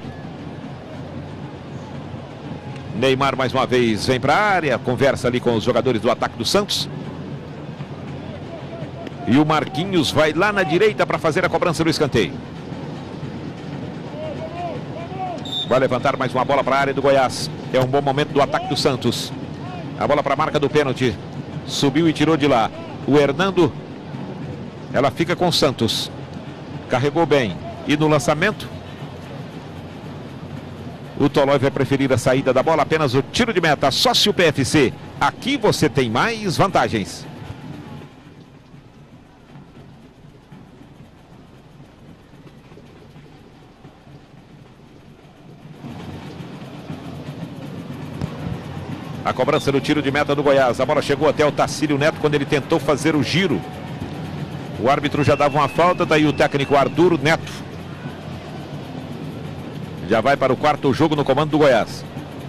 Neymar mais uma vez vem para a área, conversa ali com os jogadores do ataque do Santos. E o Marquinhos vai lá na direita para fazer a cobrança do escanteio. Vai levantar mais uma bola para a área do Goiás. É um bom momento do ataque do Santos. A bola para a marca do pênalti. Subiu e tirou de lá. O Hernando. Ela fica com o Santos. Carregou bem. E no lançamento, o Tolói vai preferir a saída da bola. Apenas o tiro de meta. Sócio PFC. Aqui você tem mais vantagens. A cobrança do tiro de meta do Goiás. A bola chegou até o Tacílio Neto quando ele tentou fazer o giro. O árbitro já dava uma falta. Daí o técnico Arturo Neto já vai para o 4º jogo no comando do Goiás.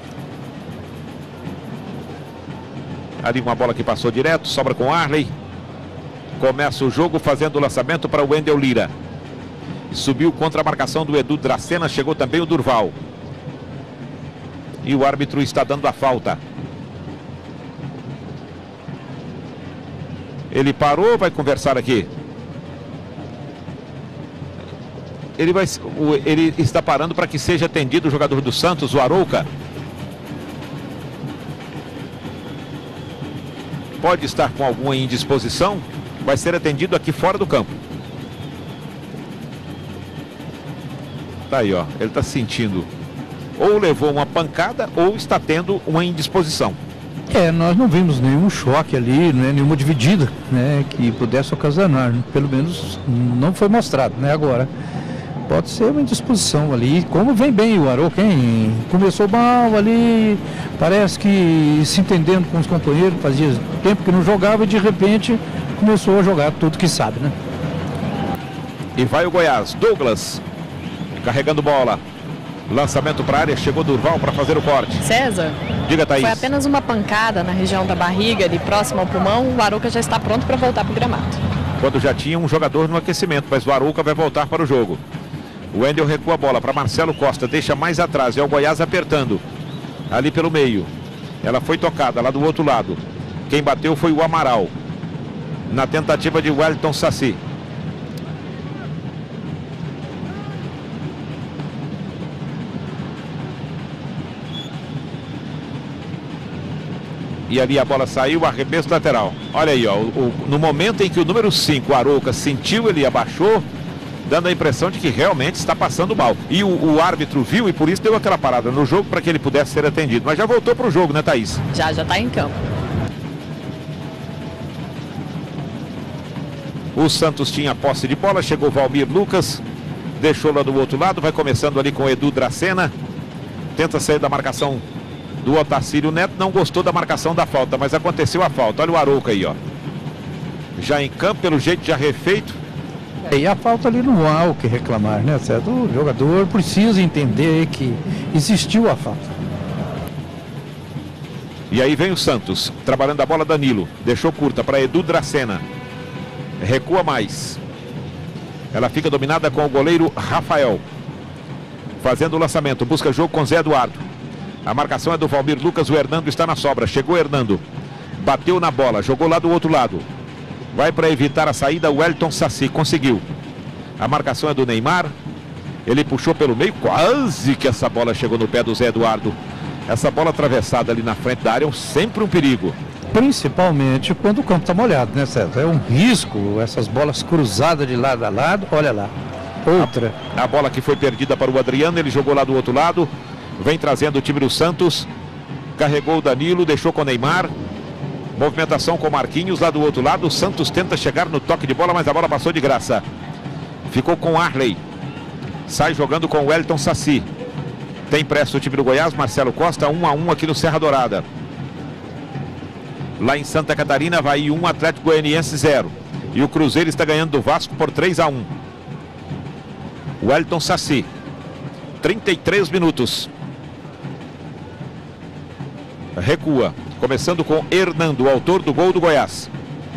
Ali uma bola que passou direto. Sobra com Arley. Começa o jogo fazendo o lançamento para o Wendel Lira. Subiu contra a marcação do Edu Dracena. Chegou também o Durval. E o árbitro está dando a falta. Ele parou, vai conversar aqui. Ele está parando para que seja atendido o jogador do Santos, o Arouca. Pode estar com alguma indisposição. Vai ser atendido aqui fora do campo. Tá aí, ó. Ele está sentindo. Ou levou uma pancada ou está tendo uma indisposição. Nós não vimos nenhum choque ali, né, nenhuma dividida, né, que pudesse ocasionar. Pelo menos não foi mostrado, né, agora. Pode ser uma indisposição ali. Como vem bem o Arouca, hein? Começou mal ali, parece que se entendendo com os companheiros, fazia tempo que não jogava e de repente começou a jogar tudo que sabe, né? E vai o Goiás. Douglas carregando bola. Lançamento para a área, chegou Durval para fazer o corte. César, diga, Thaís. Foi apenas uma pancada na região da barriga, ali próximo ao pulmão. O Arouca já está pronto para voltar para o gramado. Quando já tinha um jogador no aquecimento, mas o Arouca vai voltar para o jogo. O Wendel recua a bola para Marcelo Costa, deixa mais atrás, é o Goiás apertando. Ali pelo meio. Ela foi tocada lá do outro lado. Quem bateu foi o Amaral. Na tentativa de Wellington Saci. E ali a bola saiu, arremesso lateral. Olha aí, ó, no momento em que o número 5, o Arouca, sentiu, ele abaixou, dando a impressão de que realmente está passando mal. E o árbitro viu e por isso deu aquela parada no jogo para que ele pudesse ser atendido. Mas já voltou para o jogo, né, Thaís? Já está em campo. O Santos tinha posse de bola, chegou Valmir Lucas, deixou lá do outro lado, vai começando ali com o Edu Dracena. Tenta sair da marcação do Otacílio Neto, não gostou da marcação da falta, mas aconteceu a falta. Olha o Arouca aí, ó. Já em campo, pelo jeito já refeito. E a falta ali não há o que reclamar, né, certo? O jogador precisa entender que existiu a falta. E aí vem o Santos, trabalhando a bola. Danilo, deixou curta para Edu Dracena. Recua mais. Ela fica dominada com o goleiro Rafael. Fazendo o lançamento, busca jogo com Zé Eduardo. A marcação é do Valmir Lucas, o Hernando está na sobra. Chegou o Hernando, bateu na bola, jogou lá do outro lado. Vai para evitar a saída o Wellington Saci, conseguiu. A marcação é do Neymar. Ele puxou pelo meio, quase que essa bola chegou no pé do Zé Eduardo. Essa bola atravessada ali na frente da área é sempre um perigo. Principalmente quando o campo está molhado, né, César? É um risco, essas bolas cruzadas de lado a lado. Olha lá, outra. A bola que foi perdida para o Adriano, ele jogou lá do outro lado. Vem trazendo o time do Santos. Carregou o Danilo, deixou com o Neymar. Movimentação com o Marquinhos lá do outro lado. O Santos tenta chegar no toque de bola, mas a bola passou de graça. Ficou com o Arley. Sai jogando com o Wellington Saci. Tem pressa o time do Goiás. Marcelo Costa, 1-1 aqui no Serra Dourada. Lá em Santa Catarina vai 1, Atlético Goianiense 0. E o Cruzeiro está ganhando do Vasco por 3-1. Wellington Saci. 33 minutos. Recua. Começando com Hernando, o autor do gol do Goiás.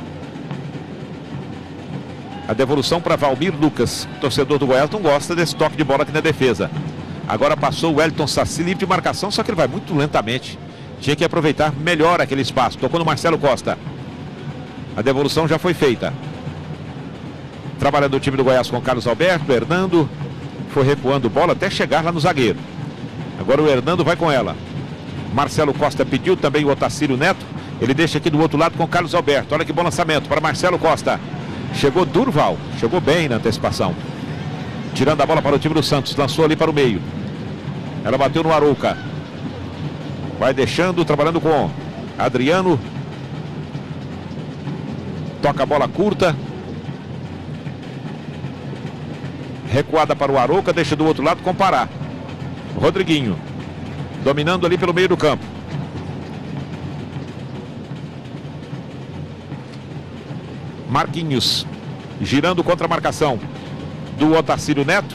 A devolução para Valmir Lucas. O torcedor do Goiás não gosta desse toque de bola aqui na defesa. Agora passou o Wellington Saci, livre de marcação, só que ele vai muito lentamente. Tinha que aproveitar melhor aquele espaço. Tocou no Marcelo Costa. A devolução já foi feita. Trabalhando o time do Goiás com Carlos Alberto. Hernando foi recuando bola até chegar lá no zagueiro. Agora o Hernando vai com ela. Marcelo Costa pediu também o Otacílio Neto. Ele deixa aqui do outro lado com Carlos Alberto. Olha que bom lançamento para Marcelo Costa. Chegou Durval. Chegou bem na antecipação. Tirando a bola para o time do Santos. Lançou ali para o meio. Ela bateu no Arouca. Vai deixando, trabalhando com Adriano. Toca a bola curta. Recuada para o Arouca. Deixa do outro lado com Pará. Rodriguinho. Dominando ali pelo meio do campo. Marquinhos. Girando contra a marcação do Otacílio Neto.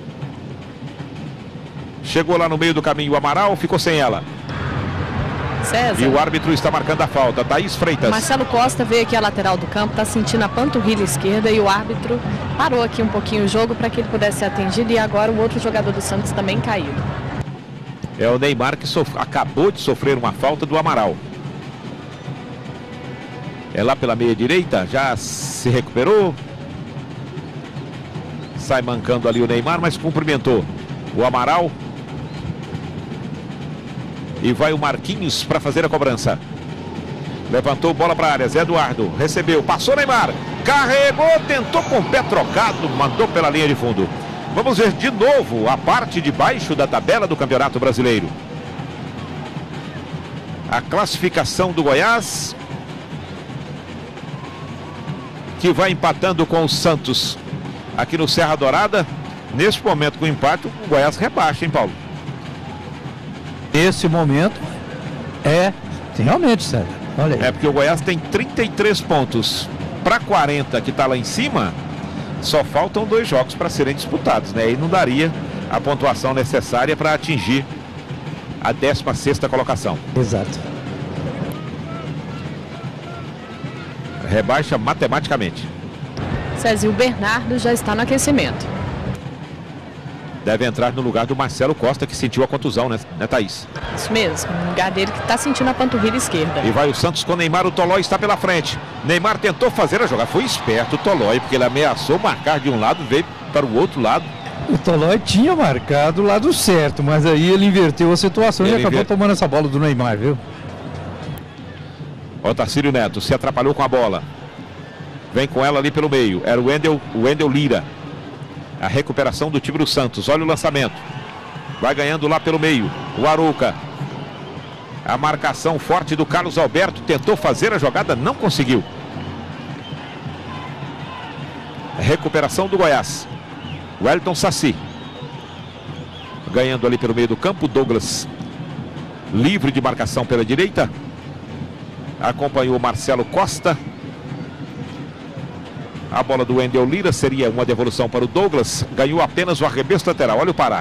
Chegou lá no meio do caminho o Amaral. Ficou sem ela. César. E o árbitro está marcando a falta. Thaís Freitas. Marcelo Costa veio aqui à lateral do campo, está sentindo a panturrilha esquerda e o árbitro parou aqui um pouquinho o jogo para que ele pudesse ser atendido e agora o outro jogador do Santos também caiu. É o Neymar que acabou de sofrer uma falta do Amaral. É lá pela meia direita, já se recuperou. Sai mancando ali o Neymar, mas cumprimentou o Amaral. E vai o Marquinhos para fazer a cobrança. Levantou bola para a área, Zé Eduardo recebeu, passou Neymar, carregou, tentou com o pé trocado, mandou pela linha de fundo. Vamos ver de novo a parte de baixo da tabela do Campeonato Brasileiro. A classificação do Goiás, que vai empatando com o Santos aqui no Serra Dourada. Nesse momento, com o empate, o Goiás rebaixa, hein, Paulo? Esse momento é realmente, sério. Olha aí. É porque o Goiás tem 33 pontos para 40 que está lá em cima. Só faltam 2 jogos para serem disputados, né? E não daria a pontuação necessária para atingir a 16ª colocação. Exato. Rebaixa matematicamente. César, o Bernardo já está no aquecimento. Deve entrar no lugar do Marcelo Costa, que sentiu a contusão, né, Thaís? Isso mesmo, no lugar dele que está sentindo a panturrilha esquerda. E vai o Santos com o Neymar, o Tolói está pela frente. Neymar tentou fazer a jogada, foi esperto o Tolói, porque ele ameaçou marcar de um lado, veio para o outro lado. O Tolói tinha marcado o lado certo, mas aí ele inverteu a situação e acabou tomando essa bola do Neymar, viu? Otacílio Neto se atrapalhou com a bola. Vem com ela ali pelo meio, era o Wendel Lira. A recuperação do time do Santos. Olha o lançamento. Vai ganhando lá pelo meio. O Arouca. A marcação forte do Carlos Alberto. Tentou fazer a jogada, não conseguiu. Recuperação do Goiás. Wellington Saci. Ganhando ali pelo meio do campo. Douglas. Livre de marcação pela direita. Acompanhou o Marcelo Costa. A bola do Wendel Lira seria uma devolução para o Douglas. Ganhou apenas o arremesso lateral. Olha o Pará.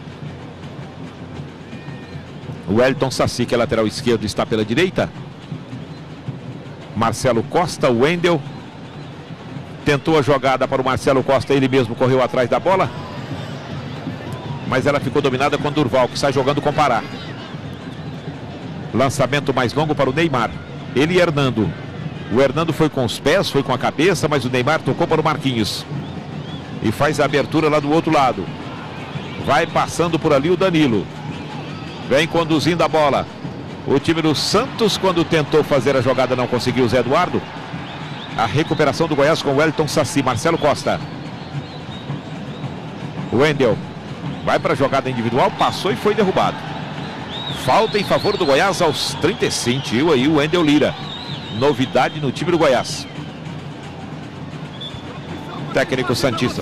O Wellington Saci, que é lateral esquerdo, está pela direita. Marcelo Costa, o Wendel. Tentou a jogada para o Marcelo Costa. Ele mesmo correu atrás da bola. Mas ela ficou dominada com o Durval, que sai jogando com o Pará. Lançamento mais longo para o Neymar. Ele e Hernando. O Hernando foi com os pés, foi com a cabeça, mas o Neymar tocou para o Marquinhos. E faz a abertura lá do outro lado. Vai passando por ali o Danilo. Vem conduzindo a bola. O time do Santos, quando tentou fazer a jogada, não conseguiu. Zé Eduardo. A recuperação do Goiás com o Wellington Saci. Marcelo Costa. O Wendel. Vai para a jogada individual, passou e foi derrubado. Falta em favor do Goiás aos 35. Sentiu aí o Wendel Lira. Novidade no time do Goiás. Técnico santista.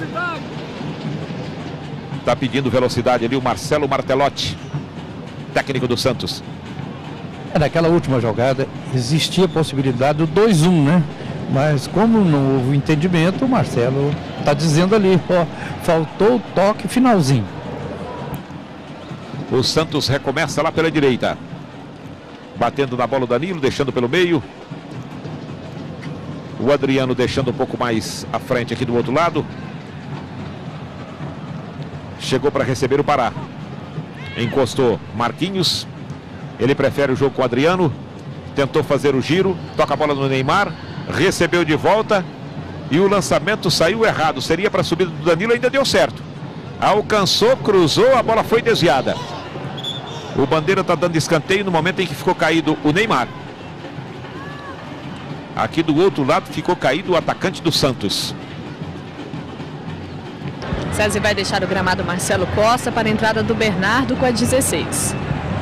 Está pedindo velocidade ali o Marcelo Martelotti. Técnico do Santos. Naquela última jogada existia a possibilidade do 2-1, né? Mas como não houve entendimento, o Marcelo está dizendo ali, ó, faltou o toque finalzinho. O Santos recomeça lá pela direita. Batendo na bola o Danilo, deixando pelo meio. O Adriano deixando um pouco mais à frente aqui do outro lado. Chegou para receber o Pará. Encostou Marquinhos. Ele prefere o jogo com o Adriano. Tentou fazer o giro. Toca a bola no Neymar. Recebeu de volta. E o lançamento saiu errado. Seria para a subida do Danilo, ainda deu certo. Alcançou, cruzou, a bola foi desviada. O Bandeira está dando escanteio no momento em que ficou caído o Neymar. Aqui do outro lado ficou caído o atacante do Santos. César vai deixar o gramado Marcelo Costa para a entrada do Bernardo com a 16.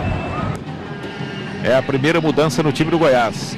É a primeira mudança no time do Goiás.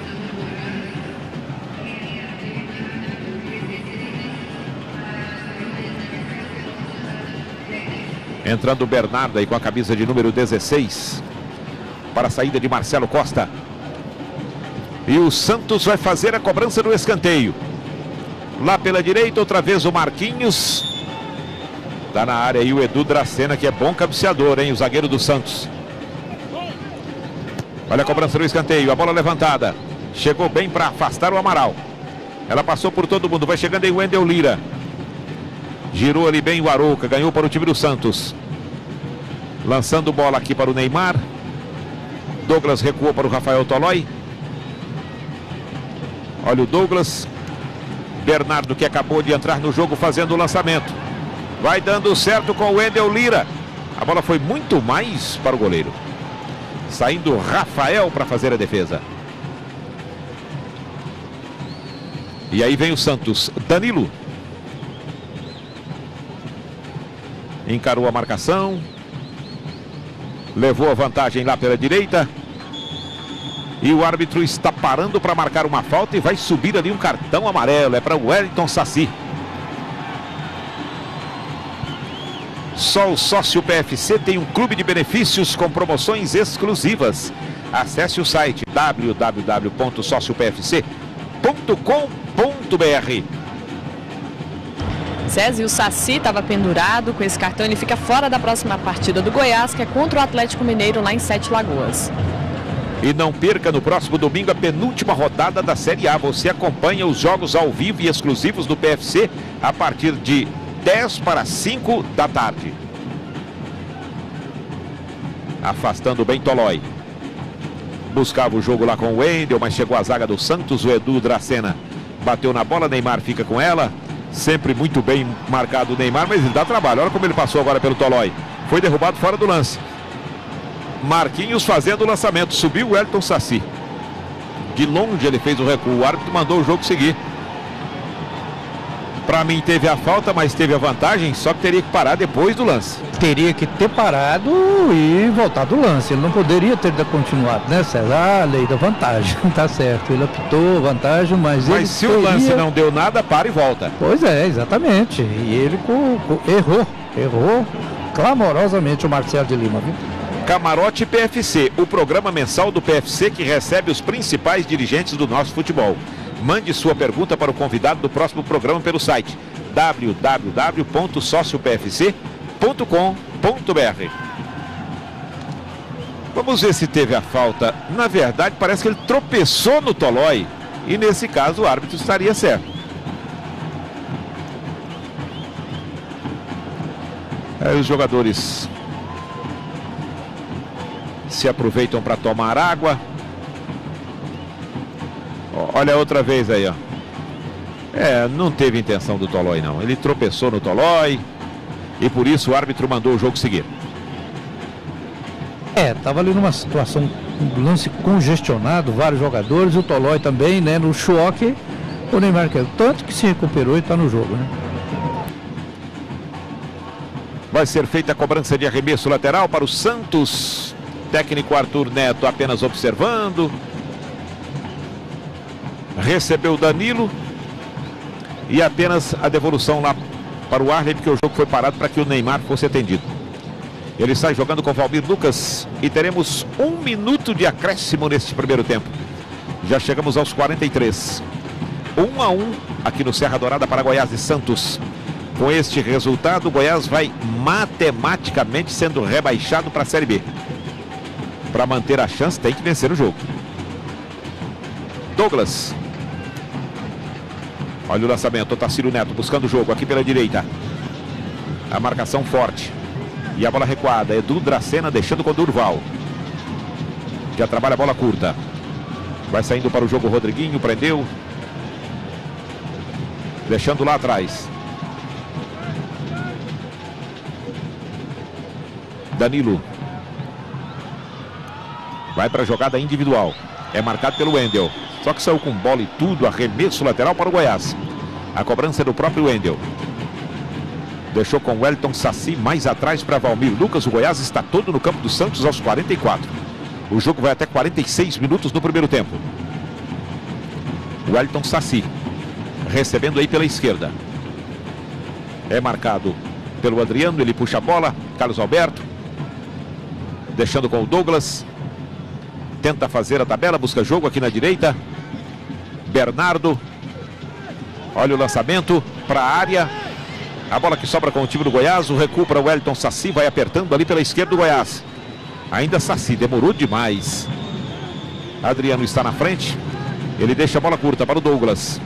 Entrando o Bernardo aí com a camisa de número 16. Para a saída de Marcelo Costa. E o Santos vai fazer a cobrança do escanteio. Lá pela direita, outra vez o Marquinhos. Está na área aí o Edu Dracena, que é bom cabeceador, hein? O zagueiro do Santos. Olha a cobrança do escanteio, a bola levantada. Chegou bem para afastar o Amaral. Ela passou por todo mundo, vai chegando aí o Wendel Lira. Girou ali bem o Arouca, ganhou para o time do Santos. Lançando bola aqui para o Neymar. Douglas recuou para o Rafael Tolói. Olha o Douglas. Bernardo, que acabou de entrar no jogo fazendo o lançamento. Vai dando certo com o Wendel Lira. A bola foi muito mais para o goleiro. Saindo Rafael para fazer a defesa. E aí vem o Santos. Danilo. Encarou a marcação. Levou a vantagem lá pela direita. E o árbitro está parando para marcar uma falta e vai subir ali um cartão amarelo. É para o Wellington Saci. Só o sócio PFC tem um clube de benefícios com promoções exclusivas. Acesse o site www.sociopfc.com.br. César, e o Saci estava pendurado com esse cartão. Ele fica fora da próxima partida do Goiás, que é contra o Atlético Mineiro lá em Sete Lagoas. E não perca no próximo domingo a penúltima rodada da Série A. Você acompanha os jogos ao vivo e exclusivos do PFC a partir de 10 para 5 da tarde. Afastando bem Tolói. Buscava o jogo lá com o Wendel, mas chegou a zaga do Santos. O Edu Dracena bateu na bola, Neymar fica com ela. Sempre muito bem marcado o Neymar, mas ele dá trabalho. Olha como ele passou agora pelo Tolói. Foi derrubado fora do lance. Marquinhos fazendo o lançamento. Subiu o Wellington Saci. De longe ele fez o recuo. O árbitro mandou o jogo seguir. Para mim teve a falta, mas teve a vantagem. Só que teria que parar depois do lance. Teria que ter parado e voltado do lance. Ele não poderia ter continuado, né, César? Ah, lei da vantagem. Tá certo. Ele apitou vantagem, mas ele se o lance não deu nada, para e volta. Pois é, exatamente. E ele errou clamorosamente o Marcelo de Lima, viu? Camarote PFC, o programa mensal do PFC que recebe os principais dirigentes do nosso futebol. Mande sua pergunta para o convidado do próximo programa pelo site www.sociopfc.com.br. Vamos ver se teve a falta. Na verdade, parece que ele tropeçou no Tolói. E nesse caso o árbitro estaria certo. Aí os jogadores se aproveitam para tomar água. Olha outra vez aí, ó. Não teve intenção do Tolói, não. Ele tropeçou no Tolói e por isso o árbitro mandou o jogo seguir. Tava ali numa situação, um lance congestionado, vários jogadores, o Tolói também, né, no choque. O Neymar quer tanto que se recuperou e está no jogo, né? Vai ser feita a cobrança de arremesso lateral para o Santos. Técnico Arthur Neto apenas observando. Recebeu o Danilo. E apenas a devolução lá para o Arley, porque o jogo foi parado para que o Neymar fosse atendido. Ele sai jogando com o Valmir Lucas. E teremos 1 minuto de acréscimo neste primeiro tempo. Já chegamos aos 43. 1-1 aqui no Serra Dourada para Goiás e Santos. Com este resultado, o Goiás vai matematicamente sendo rebaixado para a Série B. Para manter a chance, tem que vencer o jogo. Douglas. Olha o lançamento, Otacílio Neto buscando o jogo aqui pela direita. A marcação forte. E a bola recuada, Edu Dracena deixando com o Durval. Já trabalha a bola curta. Vai saindo para o jogo o Rodriguinho, prendeu. Deixando lá atrás. Danilo. Vai para a jogada individual. É marcado pelo Wendel. Só que saiu com bola e tudo. Arremesso lateral para o Goiás. A cobrança é do próprio Wendel. Deixou com o Wellington Saci mais atrás para Valmir Lucas. O Goiás está todo no campo do Santos aos 44. O jogo vai até 46 minutos no primeiro tempo. O Wellington Saci. Recebendo aí pela esquerda. É marcado pelo Adriano. Ele puxa a bola. Carlos Alberto. Deixando com o Douglas. Tenta fazer a tabela, busca jogo aqui na direita. Bernardo. Olha o lançamento para a área. A bola que sobra com o time do Goiás. O recuo para o Wellington Saci. Vai apertando ali pela esquerda do Goiás. Ainda Saci, demorou demais. Adriano está na frente. Ele deixa a bola curta para o Douglas.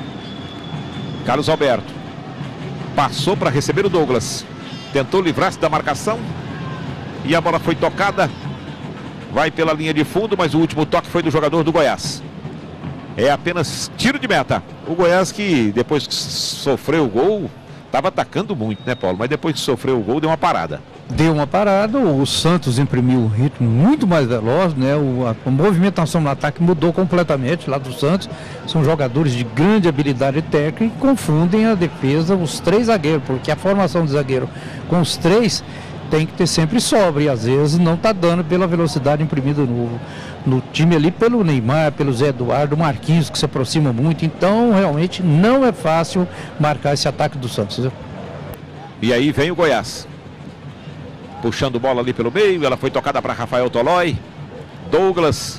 Carlos Alberto. Passou para receber o Douglas. Tentou livrar-se da marcação. E a bola foi tocada. Vai pela linha de fundo, mas o último toque foi do jogador do Goiás. É apenas tiro de meta. O Goiás que depois que sofreu o gol, estava atacando muito, né, Paulo? Mas depois que sofreu o gol, deu uma parada. Deu uma parada, o Santos imprimiu um ritmo muito mais veloz, né? A movimentação no ataque mudou completamente lá do Santos. São jogadores de grande habilidade técnica e confundem a defesa, os três zagueiros, porque a formação de zagueiro com os três tem que ter sempre sobra, e às vezes não está dando pela velocidade imprimida no time ali, pelo Neymar, pelo Zé Eduardo, Marquinhos, que se aproxima muito. Então realmente não é fácil marcar esse ataque do Santos, viu? E aí vem o Goiás puxando bola ali pelo meio. Ela foi tocada para Rafael Tolói. Douglas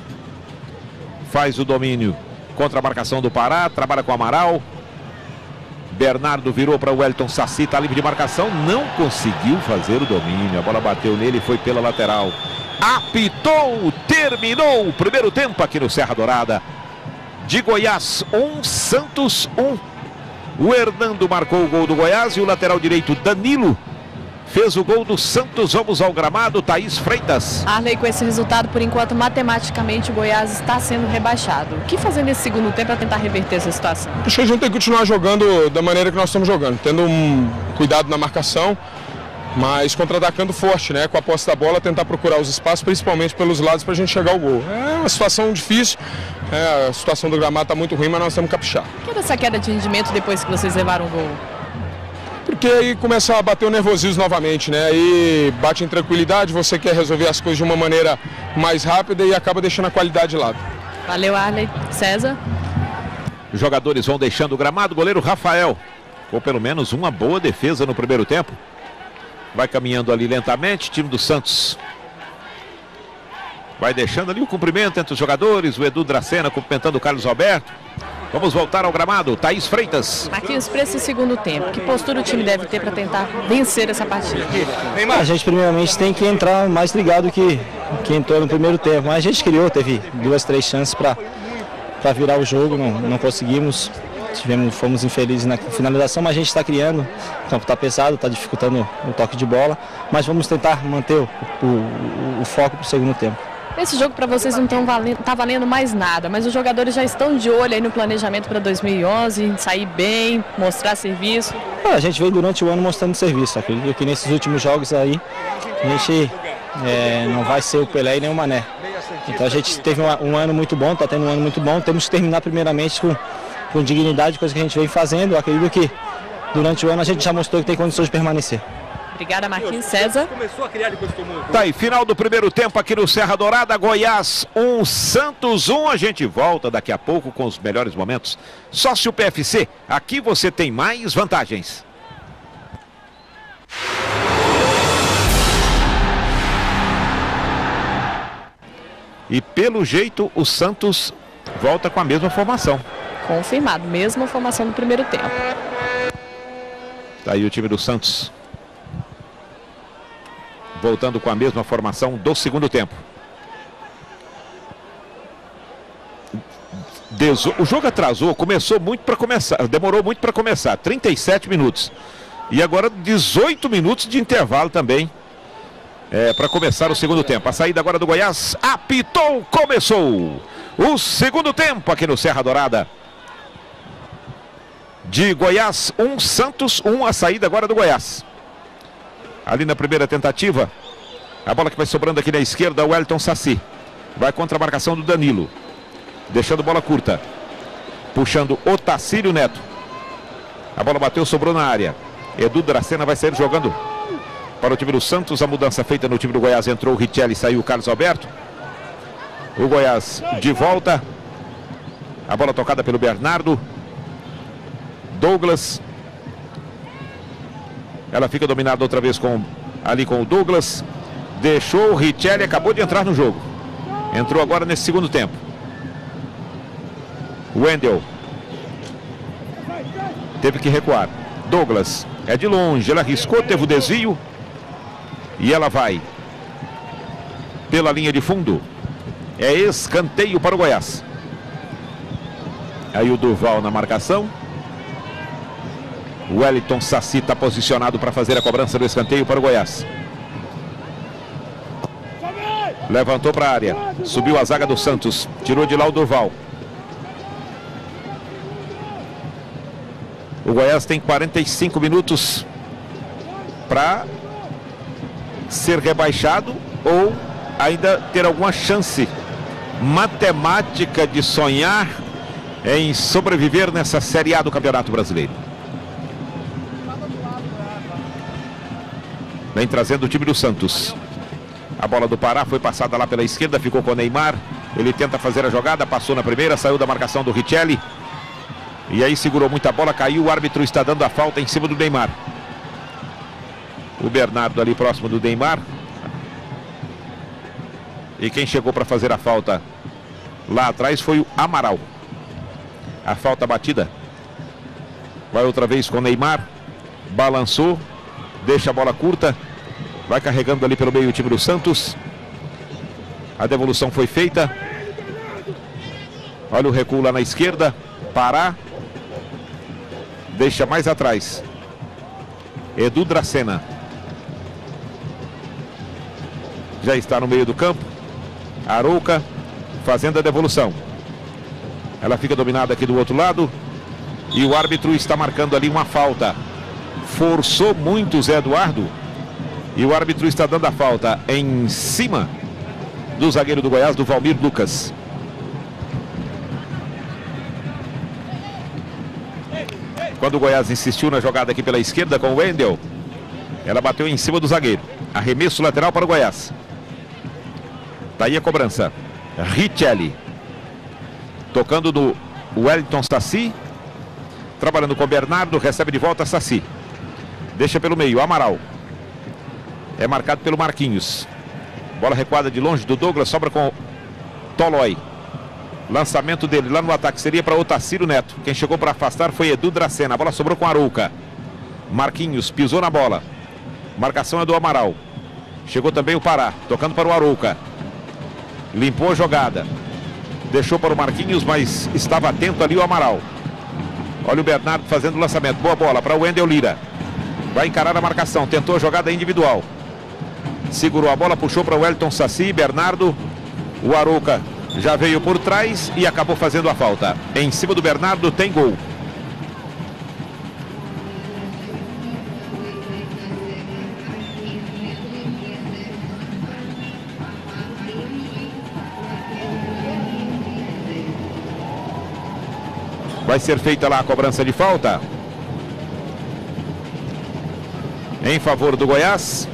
faz o domínio contra a marcação do Pará, trabalha com o Amaral. Bernardo virou para o Wellington Saci, está livre de marcação, não conseguiu fazer o domínio. A bola bateu nele e foi pela lateral. Apitou, terminou o primeiro tempo aqui no Serra Dourada. De Goiás 1, Santos 1. O Hernando marcou o gol do Goiás e o lateral direito Danilo fez o gol do Santos. Vamos ao gramado, Thaís Freitas. Arley, com esse resultado, por enquanto, matematicamente, o Goiás está sendo rebaixado. O que fazer nesse segundo tempo para tentar reverter essa situação? Acho que a gente tem que continuar jogando da maneira que nós estamos jogando, tendo um cuidado na marcação, mas contra-atacando forte, né? Com a posse da bola, tentar procurar os espaços, principalmente pelos lados, para a gente chegar ao gol. É uma situação difícil, a situação do gramado está muito ruim, mas nós temos que caprichar. Por que dessa queda de rendimento depois que vocês levaram o gol? Porque aí começa a bater o nervosismo novamente, né? Aí bate em tranquilidade, você quer resolver as coisas de uma maneira mais rápida e acaba deixando a qualidade de lado. Valeu, Arley. César? Os jogadores vão deixando o gramado. Goleiro Rafael, ou pelo menos uma boa defesa no primeiro tempo. Vai caminhando ali lentamente, time do Santos. Vai deixando ali o cumprimento entre os jogadores. O Edu Dracena cumprimentando o Carlos Alberto. Vamos voltar ao gramado. Thaís Freitas. Marquinhos, para esse segundo tempo, que postura o time deve ter para tentar vencer essa partida? A gente primeiramente tem que entrar mais ligado que entrou no primeiro tempo, mas a gente teve 2, 3 chances para virar o jogo, não conseguimos, fomos infelizes na finalização, mas a gente está criando, o campo está pesado, está dificultando o toque de bola, mas vamos tentar manter o foco para o segundo tempo. Esse jogo para vocês não tá valendo mais nada, mas os jogadores já estão de olho aí no planejamento para 2011, sair bem, mostrar serviço. A gente veio durante o ano mostrando serviço, acredito que nesses últimos jogos aí a gente não vai ser o Pelé e nem o Mané. Então a gente teve um ano muito bom, está tendo um ano muito bom, temos que terminar primeiramente com dignidade, coisa que a gente vem fazendo. Eu acredito que durante o ano a gente já mostrou que tem condições de permanecer. Obrigada, Marquinhos. César. Tá aí, final do primeiro tempo aqui no Serra Dourada. Goiás 1, Santos 1. A gente volta daqui a pouco com os melhores momentos. Sócio PFC, aqui você tem mais vantagens. E pelo jeito o Santos volta com a mesma formação. Confirmado, mesma formação do primeiro tempo. Tá aí o time do Santos voltando com a mesma formação do segundo tempo. O jogo atrasou, demorou muito para começar, 37 minutos. E agora 18 minutos de intervalo também para começar o segundo tempo. A saída agora do Goiás, apitou, começou o segundo tempo aqui no Serra Dourada. De Goiás 1, Santos 1, a saída agora do Goiás. Ali na primeira tentativa, a bola que vai sobrando aqui na esquerda, o Wellington Saci. Vai contra a marcação do Danilo. Deixando bola curta. Puxando o Tacílio Neto. A bola bateu, sobrou na área. Edu Dracena vai sair jogando para o time do Santos. A mudança feita no time do Goiás. Entrou o Richelli, saiu o Carlos Alberto. O Goiás de volta. A bola tocada pelo Bernardo. Douglas. Ela fica dominada outra vez ali com o Douglas. Deixou o Richelli, acabou de entrar no jogo. Entrou agora nesse segundo tempo. Wendel. Teve que recuar. Douglas é de longe, ela arriscou, teve o desvio. E ela vai pela linha de fundo. É escanteio para o Goiás. Aí o Durval na marcação. O Wellington Saci está posicionado para fazer a cobrança do escanteio para o Goiás. Levantou para a área. Subiu a zaga do Santos. Tirou de lá o Durval. O Goiás tem 45 minutos para ser rebaixado ou ainda ter alguma chance matemática de sonhar em sobreviver nessa Série A do Campeonato Brasileiro. Vem trazendo o time do Santos. A bola do Pará foi passada lá pela esquerda, ficou com o Neymar. Ele tenta fazer a jogada, passou na primeira, saiu da marcação do Richelli. E aí segurou muita bola, caiu, o árbitro está dando a falta em cima do Neymar. O Bernardo ali próximo do Neymar. E quem chegou para fazer a falta lá atrás foi o Amaral. A falta batida. Vai outra vez com o Neymar. Balançou. Deixa a bola curta. Vai carregando ali pelo meio o time do Santos. A devolução foi feita. Olha o recuo lá na esquerda. Pará. Deixa mais atrás. Edu Dracena. Já está no meio do campo. Arouca fazendo a devolução. Ela fica dominada aqui do outro lado. E o árbitro está marcando ali uma falta. Forçou muito o Zé Eduardo. E o árbitro está dando a falta em cima do zagueiro do Goiás, do Valmir Lucas. Quando o Goiás insistiu na jogada aqui pela esquerda com o Wendel, ela bateu em cima do zagueiro. Arremesso lateral para o Goiás. Daí a cobrança. Richelli. Tocando do Wellington Saci. Trabalhando com o Bernardo. Recebe de volta Saci. Deixa pelo meio. Amaral. É marcado pelo Marquinhos. Bola recuada de longe do Douglas. Sobra com Tolói. Lançamento dele lá no ataque seria para Otacílio Neto. Quem chegou para afastar foi Edu Dracena. A bola sobrou com Arouca. Marquinhos pisou na bola. Marcação é do Amaral. Chegou também o Pará, tocando para o Arouca. Limpou a jogada. Deixou para o Marquinhos, mas estava atento ali o Amaral. Olha o Bernardo fazendo o lançamento. Boa bola para o Wendel Lira. Vai encarar a marcação. Tentou a jogada individual. Segurou a bola, puxou para o Wellington Saci. Bernardo. O Arouca já veio por trás e acabou fazendo a falta. Em cima do Bernardo tem gol. Vai ser feita lá a cobrança de falta em favor do Goiás.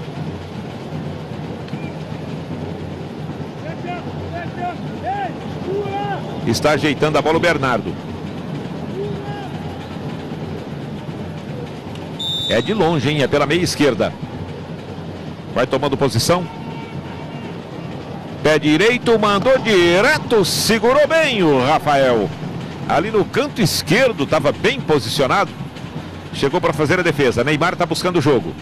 Está ajeitando a bola o Bernardo. É de longe, hein? É pela meia esquerda. Vai tomando posição. Pé direito, mandou direto. Segurou bem o Rafael. Ali no canto esquerdo, estava bem posicionado. Chegou para fazer a defesa. Neymar está buscando o jogo.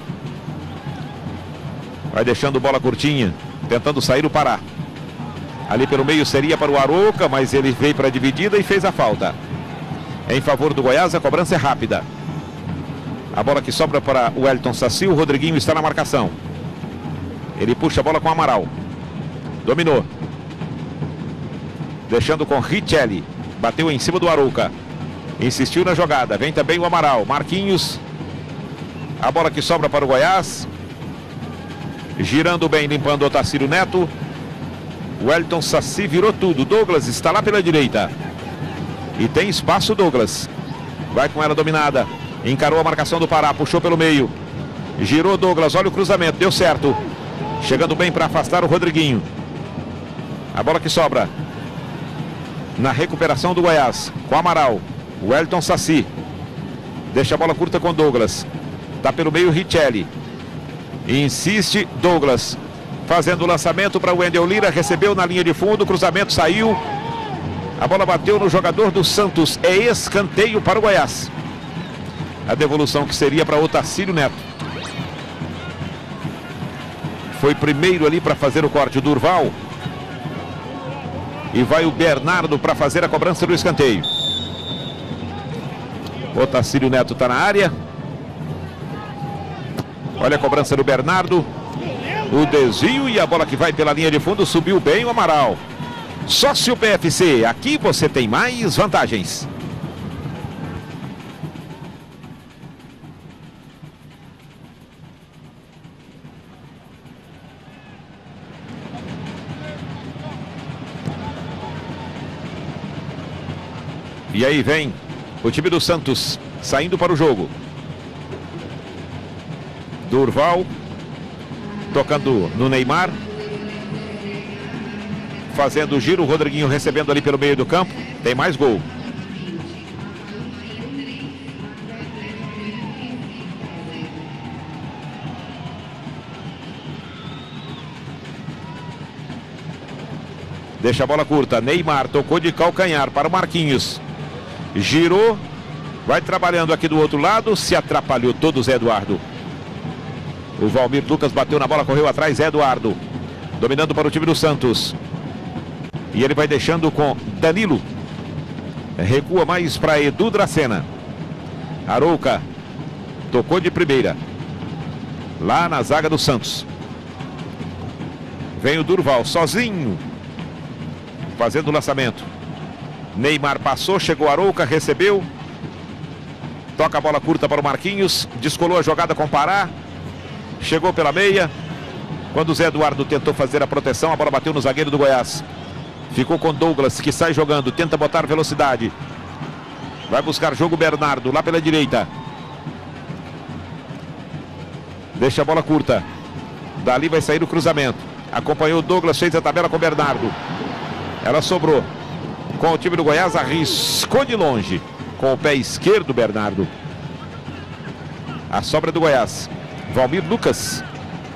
Vai deixando bola curtinha. Tentando sair o Pará. Ali pelo meio seria para o Arouca, mas ele veio para a dividida e fez a falta. Em favor do Goiás, a cobrança é rápida. A bola que sobra para o Wellington Saci. O Rodriguinho está na marcação. Ele puxa a bola com o Amaral. Dominou. Deixando com Richelli. Bateu em cima do Arouca. Insistiu na jogada. Vem também o Amaral. Marquinhos. A bola que sobra para o Goiás. Girando bem, limpando o Otacílio Neto. O Wellington Saci virou tudo. Douglas está lá pela direita. E tem espaço Douglas. Vai com ela dominada. Encarou a marcação do Pará. Puxou pelo meio. Girou Douglas. Olha o cruzamento. Deu certo. Chegando bem para afastar o Rodriguinho. A bola que sobra. Na recuperação do Goiás. Com o Amaral. O Wellington Saci. Deixa a bola curta com Douglas. Está pelo meio Richelli. Insiste Douglas. Fazendo o lançamento para o Wendel Lira. Recebeu na linha de fundo. O cruzamento saiu. A bola bateu no jogador do Santos. É escanteio para o Goiás. A devolução que seria para Otacílio Neto. Foi primeiro ali para fazer o corte o Durval. E vai o Bernardo para fazer a cobrança do escanteio. Otacílio Neto está na área. Olha a cobrança do Bernardo. O desvio e a bola que vai pela linha de fundo. Subiu bem o Amaral. Sócio PFC, aqui você tem mais vantagens. E aí vem o time do Santos saindo para o jogo. Durval tocando no Neymar. Fazendo o giro, o Rodriguinho recebendo ali pelo meio do campo. Tem mais gol. Deixa a bola curta. Neymar tocou de calcanhar para o Marquinhos. Girou. Vai trabalhando aqui do outro lado. Se atrapalhou todo o Zé Eduardo. O Valmir Lucas bateu na bola, correu atrás. Zé Eduardo. Dominando para o time do Santos. E ele vai deixando com Danilo. Recua mais para Edu Dracena. Arouca. Tocou de primeira. Lá na zaga do Santos. Vem o Durval sozinho. Fazendo o lançamento. Neymar passou, chegou Arouca, recebeu. Toca a bola curta para o Marquinhos. Descolou a jogada com Pará. Chegou pela meia. Quando o Zé Eduardo tentou fazer a proteção, a bola bateu no zagueiro do Goiás. Ficou com Douglas, que sai jogando, tenta botar velocidade. Vai buscar jogo Bernardo, lá pela direita. Deixa a bola curta. Dali vai sair o cruzamento. Acompanhou o Douglas, fez a tabela com o Bernardo. Ela sobrou. Com o time do Goiás, arriscou de longe. Com o pé esquerdo, Bernardo. A sobra do Goiás. Valmir Lucas.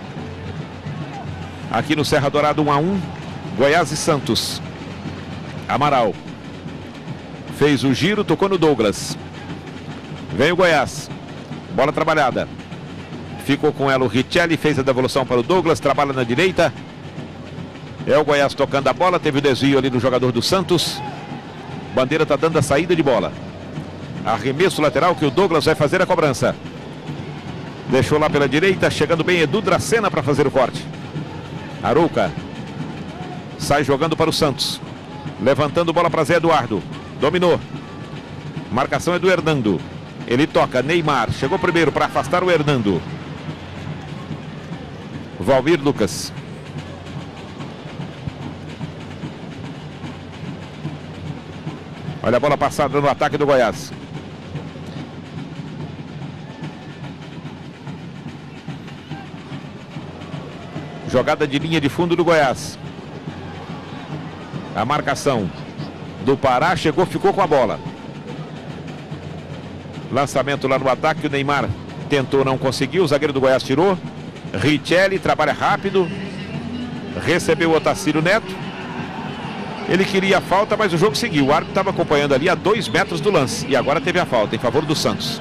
Aqui no Serra Dourada, 1-1. Goiás e Santos. Amaral. Fez o giro, tocou no Douglas. Vem o Goiás. Bola trabalhada. Ficou com ela o Richelli, fez a devolução para o Douglas, trabalha na direita. É o Goiás tocando a bola, teve o desvio ali do jogador do Santos. Bandeira está dando a saída de bola. Arremesso lateral que o Douglas vai fazer a cobrança. Deixou lá pela direita, chegando bem Edu Dracena para fazer o corte. Arouca. Sai jogando para o Santos. Levantando bola para Zé Eduardo. Dominou. Marcação é do Hernando. Ele toca, Neymar. Chegou primeiro para afastar o Hernando. Valmir Lucas. Olha a bola passada no ataque do Goiás. Jogada de linha de fundo do Goiás. A marcação do Pará chegou, ficou com a bola. Lançamento lá no ataque, o Neymar tentou, não conseguiu, o zagueiro do Goiás tirou. Richelli trabalha rápido. Recebeu o Otacílio Neto. Ele queria a falta, mas o jogo seguiu. O árbitro estava acompanhando ali a 2 metros do lance. E agora teve a falta em favor do Santos.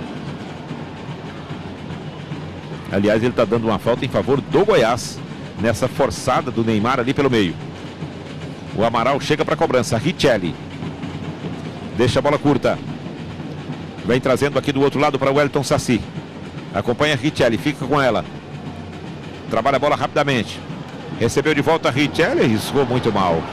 Aliás, ele está dando uma falta em favor do Goiás. Nessa forçada do Neymar ali pelo meio. O Amaral chega para a cobrança. Richelli. Deixa a bola curta. Vem trazendo aqui do outro lado para o Wellington Saci. Acompanha Richelli, fica com ela. Trabalha a bola rapidamente. Recebeu de volta Richelli, riscou muito mal.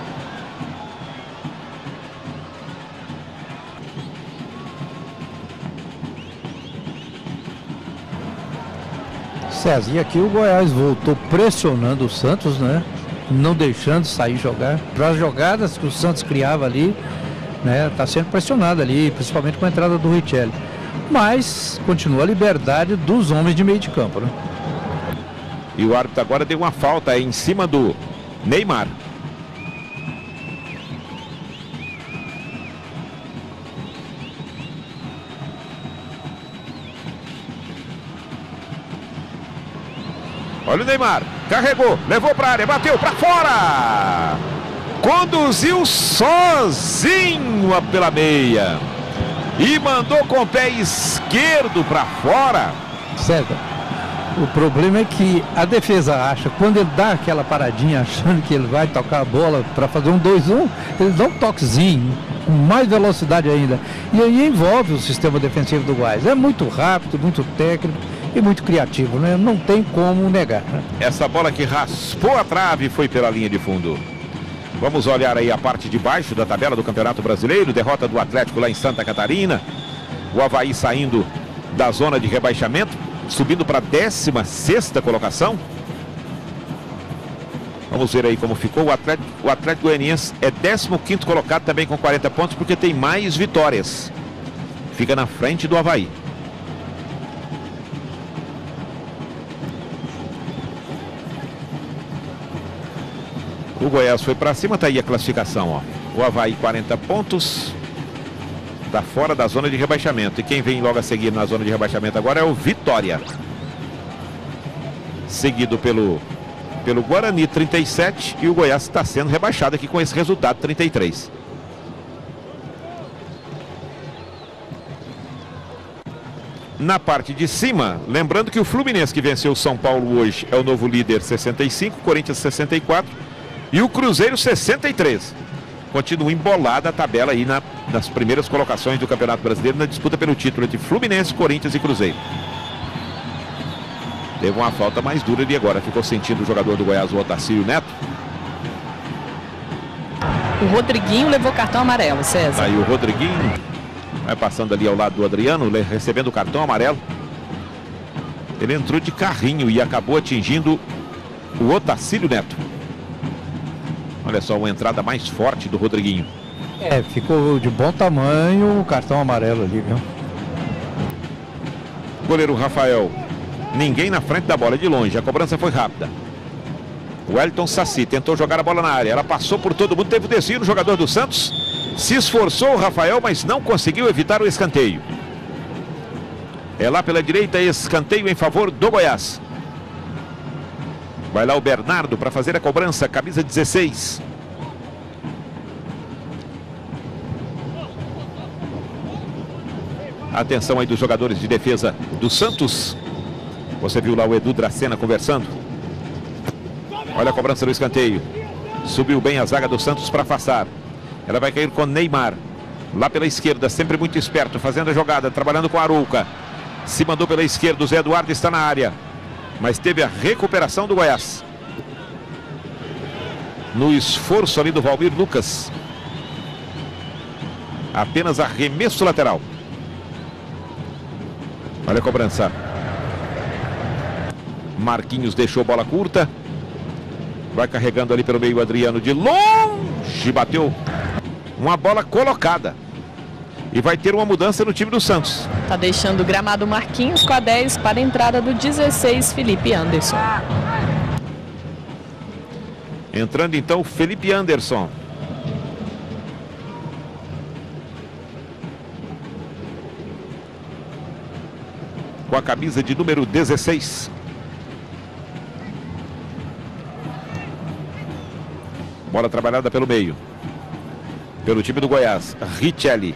César, e aqui o Goiás voltou pressionando o Santos, né? Não deixando sair jogar. Para as jogadas que o Santos criava ali, né? Tá sendo pressionado ali, principalmente com a entrada do Richelli. Mas continua a liberdade dos homens de meio de campo, né? E o árbitro agora deu uma falta em cima do Neymar. Olha o Neymar, carregou, levou para a área, bateu para fora. Conduziu sozinho pela meia. E mandou com o pé esquerdo para fora. César, o problema é que a defesa acha, quando ele dá aquela paradinha achando que ele vai tocar a bola para fazer um 2-1, ele dá um toquezinho, com mais velocidade ainda. E aí envolve o sistema defensivo do Goiás. É muito rápido, muito técnico e muito criativo, né? Não tem como negar, né? Essa bola que raspou a trave e foi pela linha de fundo. Vamos olhar aí a parte de baixo da tabela do Campeonato Brasileiro. Derrota do Atlético lá em Santa Catarina. O Avaí saindo da zona de rebaixamento, subindo para a 16ª colocação. Vamos ver aí como ficou. O Atlético Goianiense é 15º colocado também com 40 pontos, porque tem mais vitórias. Fica na frente do Avaí. O Goiás foi para cima, tá aí a classificação, ó. O Avaí 40 pontos. Tá fora da zona de rebaixamento. E quem vem logo a seguir na zona de rebaixamento agora é o Vitória. Seguido pelo Guarani, 37. E o Goiás está sendo rebaixado aqui com esse resultado, 33. Na parte de cima, lembrando que o Fluminense, que venceu o São Paulo hoje, é o novo líder, 65. Corinthians, 64. E o Cruzeiro, 63. Continua embolada a tabela aí nas primeiras colocações do Campeonato Brasileiro, na disputa pelo título entre Fluminense, Corinthians e Cruzeiro. Teve uma falta mais dura ali agora. Ficou sentindo o jogador do Goiás, o Otacílio Neto. O Rodriguinho levou cartão amarelo, César. Aí o Rodriguinho vai passando ali ao lado do Adriano, recebendo o cartão amarelo. Ele entrou de carrinho e acabou atingindo o Otacílio Neto. Olha só, uma entrada mais forte do Rodriguinho. Ficou de bom tamanho o cartão amarelo ali, viu? Goleiro Rafael. Ninguém na frente da bola, de longe. A cobrança foi rápida. O Wellington Saci tentou jogar a bola na área. Ela passou por todo mundo, teve o desvio no jogador do Santos. Se esforçou o Rafael, mas não conseguiu evitar o escanteio. É lá pela direita, escanteio em favor do Goiás. Vai lá o Bernardo para fazer a cobrança, camisa 16. Atenção aí dos jogadores de defesa do Santos. Você viu lá o Edu Dracena conversando. Olha a cobrança do escanteio. Subiu bem a zaga do Santos para afastar. Ela vai cair com Neymar. Lá pela esquerda, sempre muito esperto, fazendo a jogada, trabalhando com a Arouca. Se mandou pela esquerda, o Zé Eduardo está na área. Mas teve a recuperação do Goiás. No esforço ali do Valmir Lucas. Apenas arremesso lateral. Olha a cobrança. Marquinhos deixou bola curta. Vai carregando ali pelo meio o Adriano de longe. Bateu uma bola colocada. E vai ter uma mudança no time do Santos. Tá deixando o gramado Marquinhos com a 10 para a entrada do 16, Felipe Anderson. Entrando então Felipe Anderson. Com a camisa de número 16. Bola trabalhada pelo meio. Pelo time do Goiás. Richelli.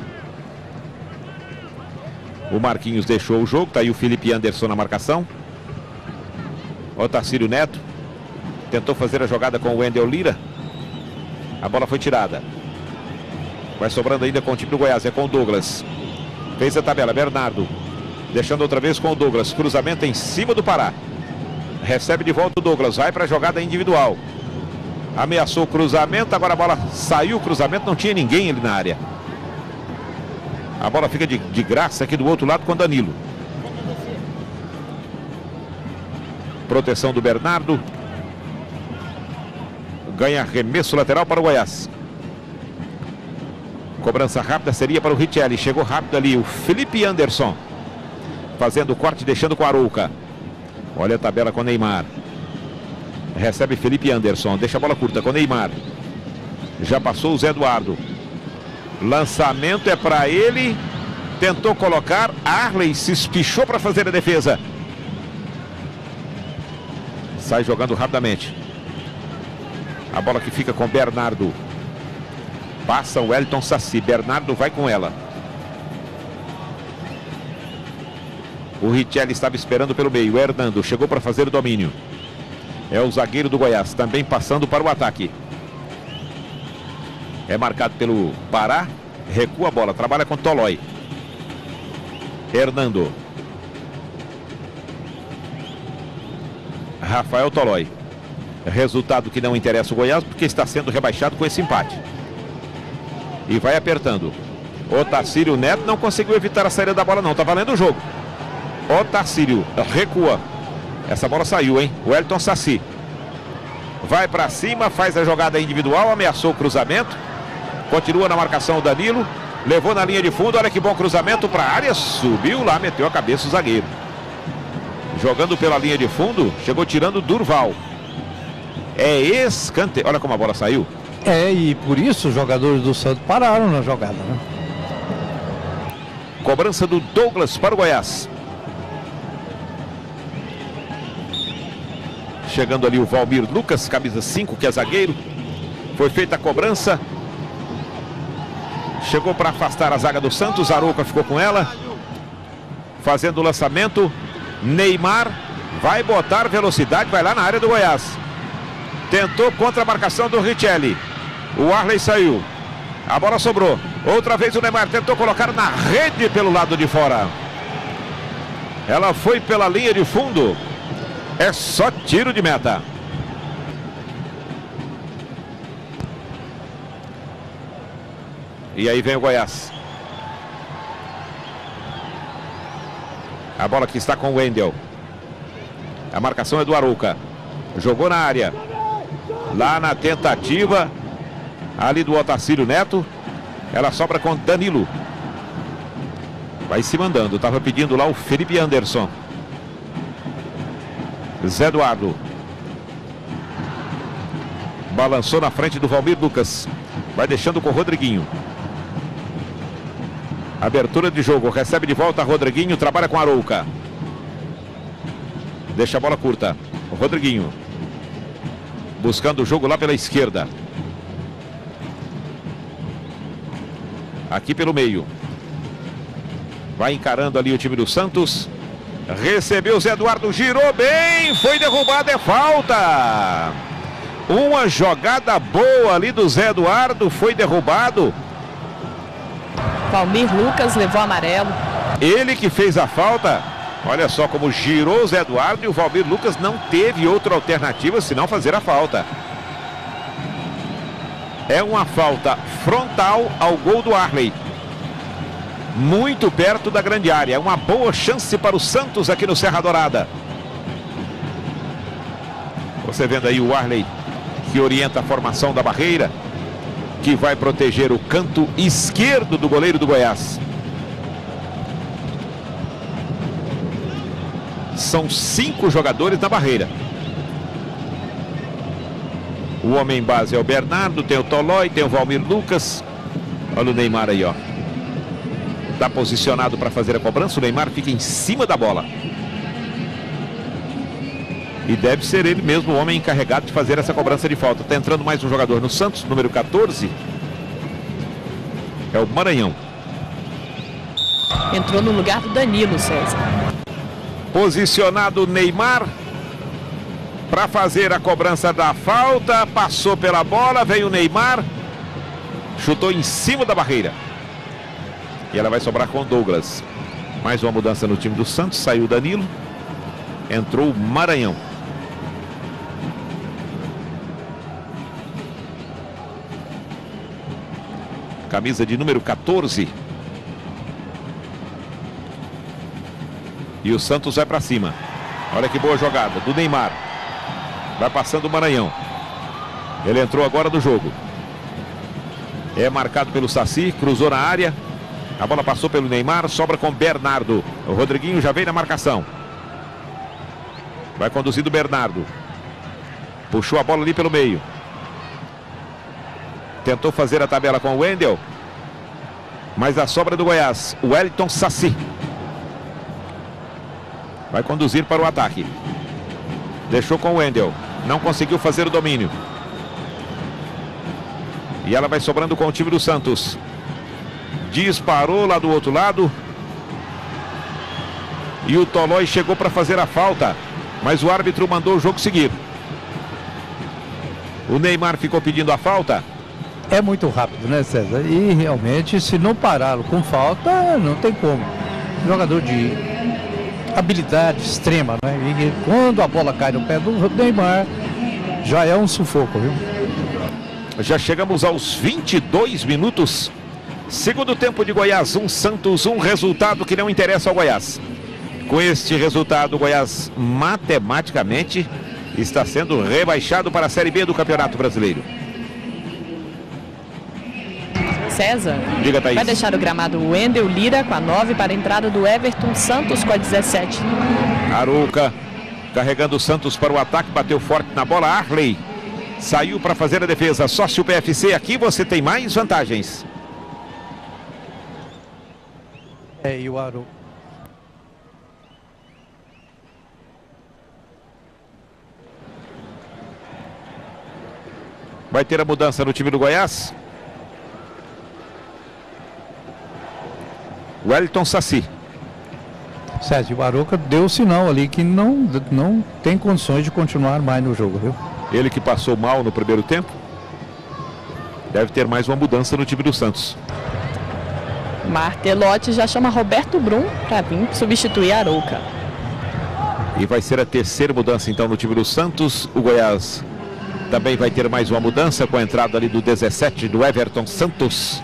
O Marquinhos deixou o jogo. Está aí o Felipe Anderson na marcação. Otacílio Neto. Tentou fazer a jogada com o Wendel Lira. A bola foi tirada. Vai sobrando ainda com o time do Goiás. É com o Douglas. Fez a tabela. Bernardo. Deixando outra vez com o Douglas. Cruzamento em cima do Pará. Recebe de volta o Douglas. Vai para a jogada individual. Ameaçou o cruzamento. Agora a bola saiu. O cruzamento não tinha ninguém ali na área. A bola fica de graça aqui do outro lado com Danilo. Proteção do Bernardo. Ganha arremesso lateral para o Goiás. Cobrança rápida seria para o Richelli. Chegou rápido ali o Felipe Anderson. Fazendo o corte, deixando com a Arouca. Olha a tabela com o Neymar. Recebe Felipe Anderson. Deixa a bola curta com o Neymar. Já passou o Zé Eduardo. Lançamento é para ele. Tentou colocar. Arley se espichou para fazer a defesa. Sai jogando rapidamente. A bola que fica com Bernardo. Passa o Wellington Saci. Bernardo vai com ela. O Richelli estava esperando pelo meio. Hernando chegou para fazer o domínio. É o zagueiro do Goiás. Também passando para o ataque. É marcado pelo Pará. Recua a bola. Trabalha com Tolói. Hernando. Rafael Tolói. Resultado que não interessa o Goiás, porque está sendo rebaixado com esse empate. E vai apertando. Otacílio Neto não conseguiu evitar a saída da bola não. Está valendo o jogo. Otacílio recua. Essa bola saiu, hein? O Wellington Saci. Vai para cima, faz a jogada individual. Ameaçou o cruzamento. Continua na marcação o Danilo. Levou na linha de fundo. Olha que bom cruzamento para a área. Subiu lá, meteu a cabeça o zagueiro. Jogando pela linha de fundo. Chegou tirando Durval. É escanteio. Olha como a bola saiu. É, e por isso os jogadores do Santos pararam na jogada, né? Cobrança do Douglas para o Goiás. Chegando ali o Valmir Lucas, camisa 5, que é zagueiro. Foi feita a cobrança. Chegou para afastar a zaga do Santos. Arouca ficou com ela. Fazendo o lançamento. Neymar vai botar velocidade, vai lá na área do Goiás. Tentou contra a marcação do Richelli. O Arley saiu. A bola sobrou. Outra vez o Neymar tentou colocar na rede pelo lado de fora. Ela foi pela linha de fundo. É só tiro de meta. E aí vem o Goiás. A bola que está com o Wendel. A marcação é do Arouca. Jogou na área. Lá na tentativa ali do Otacílio Neto. Ela sobra com Danilo. Vai se mandando. Estava pedindo lá o Felipe Anderson. Zé Eduardo. Balançou na frente do Valmir Lucas. Vai deixando com o Rodriguinho. Abertura de jogo. Recebe de volta Rodriguinho. Trabalha com a Arouca. Deixa a bola curta. O Rodriguinho. Buscando o jogo lá pela esquerda. Aqui pelo meio. Vai encarando ali o time do Santos. Recebeu o Zé Eduardo, girou bem, foi derrubado, é falta. Uma jogada boa ali do Zé Eduardo, foi derrubado. Valmir Lucas levou amarelo. Ele que fez a falta. Olha só como girou o Zé Eduardo e o Valmir Lucas não teve outra alternativa senão fazer a falta. É uma falta frontal ao gol do Arley. Muito perto da grande área. É uma boa chance para o Santos aqui no Serra Dourada. Você vendo aí o Arley que orienta a formação da barreira, que vai proteger o canto esquerdo do goleiro do Goiás. São 5 jogadores na barreira. O homem base é o Bernardo, tem o Tolói, tem o Valmir Lucas. Olha o Neymar aí, ó. Está posicionado para fazer a cobrança. O Neymar fica em cima da bola. E deve ser ele mesmo o homem encarregado de fazer essa cobrança de falta. Está entrando mais um jogador no Santos, número 14. É o Maranhão. Entrou no lugar do Danilo, César. Posicionado o Neymar para fazer a cobrança da falta. Passou pela bola, veio o Neymar. Chutou em cima da barreira. E ela vai sobrar com o Douglas. Mais uma mudança no time do Santos. Saiu o Danilo. Entrou o Maranhão. Camisa de número 14. E o Santos vai para cima. Olha que boa jogada do Neymar. Vai passando o Maranhão. Ele entrou agora no jogo. É marcado pelo Saci. Cruzou na área. A bola passou pelo Neymar. Sobra com Bernardo. O Rodriguinho já veio na marcação. Vai conduzindo o Bernardo. Puxou a bola ali pelo meio. Tentou fazer a tabela com o Wendel. Mas a sobra do Goiás. O Wellington Saci. Vai conduzir para o ataque. Deixou com o Wendel. Não conseguiu fazer o domínio. E ela vai sobrando com o time do Santos. Disparou lá do outro lado. E o Tolói chegou para fazer a falta. Mas o árbitro mandou o jogo seguir. O Neymar ficou pedindo a falta. É muito rápido, né, César? E realmente, se não pará-lo com falta, não tem como. Jogador de habilidade extrema, né? E quando a bola cai no pé do Neymar, já é um sufoco, viu? Já chegamos aos 22 minutos. Segundo tempo de Goiás 1, Santos 1, resultado que não interessa ao Goiás. Com este resultado, o Goiás matematicamente está sendo rebaixado para a Série B do Campeonato Brasileiro. César, diga, Thaís. Vai deixar o gramado o Wendel Lira com a 9 para a entrada do Everton Santos com a 17. Arouca carregando o Santos para o ataque, bateu forte na bola. Arley saiu para fazer a defesa. Sócio PFC, aqui você tem mais vantagens. E o Arouca. Vai ter a mudança no time do Goiás. Wellington Saci. César, o Arouca deu o sinal ali que não tem condições de continuar mais no jogo, viu? Ele que passou mal no primeiro tempo. Deve ter mais uma mudança no time do Santos. Martelotti já chama Roberto Brum para vir substituir Arouca. E vai ser a terceira mudança então no time do Santos. O Goiás também vai ter mais uma mudança com a entrada ali do 17 do Everton Santos.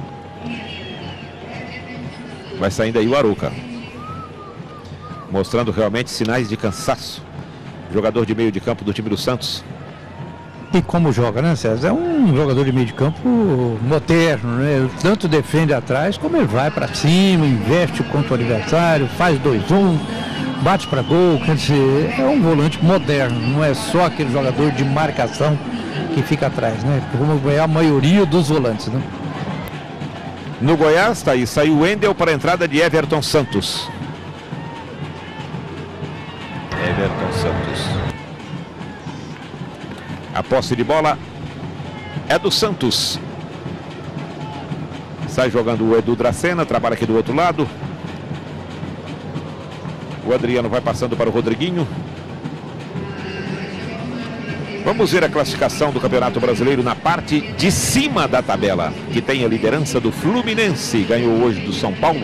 Vai saindo aí o Arouca. Mostrando realmente sinais de cansaço. Jogador de meio de campo do time do Santos. E como joga, né, César? É um jogador de meio de campo moderno, né? Ele tanto defende atrás, como ele vai para cima, investe contra o adversário, faz 2-1, bate para gol. Quer dizer, é um volante moderno, não é só aquele jogador de marcação que fica atrás, né? Como é a maioria dos volantes, né? No Goiás, tá aí, saiu o Wendel para a entrada de Everton Santos. Everton Santos. A posse de bola é do Santos. Sai jogando o Edu Dracena, trabalha aqui do outro lado. O Adriano vai passando para o Rodriguinho. Vamos ver a classificação do Campeonato Brasileiro na parte de cima da tabela, que tem a liderança do Fluminense. Ganhou hoje do São Paulo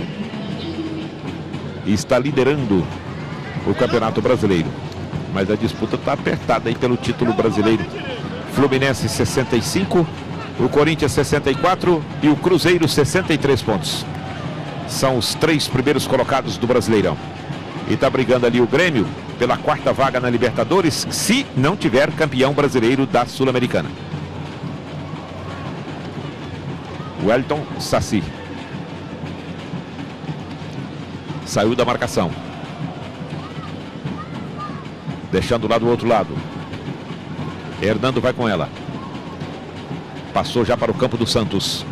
e está liderando o Campeonato Brasileiro. Mas a disputa está apertada aí pelo título brasileiro. Fluminense 65, o Corinthians 64 e o Cruzeiro 63 pontos. São os 3 primeiros colocados do Brasileirão. E está brigando ali o Grêmio pela 4ª vaga na Libertadores, se não tiver campeão brasileiro da Sul-Americana. Wellington Saci. Saiu da marcação. Deixando lá do outro lado. Hernando vai com ela. Passou já para o campo do Santos.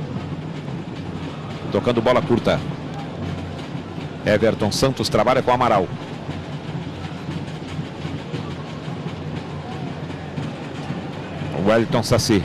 Tocando bola curta. Everton Santos trabalha com Amaral. O Wellington Saci.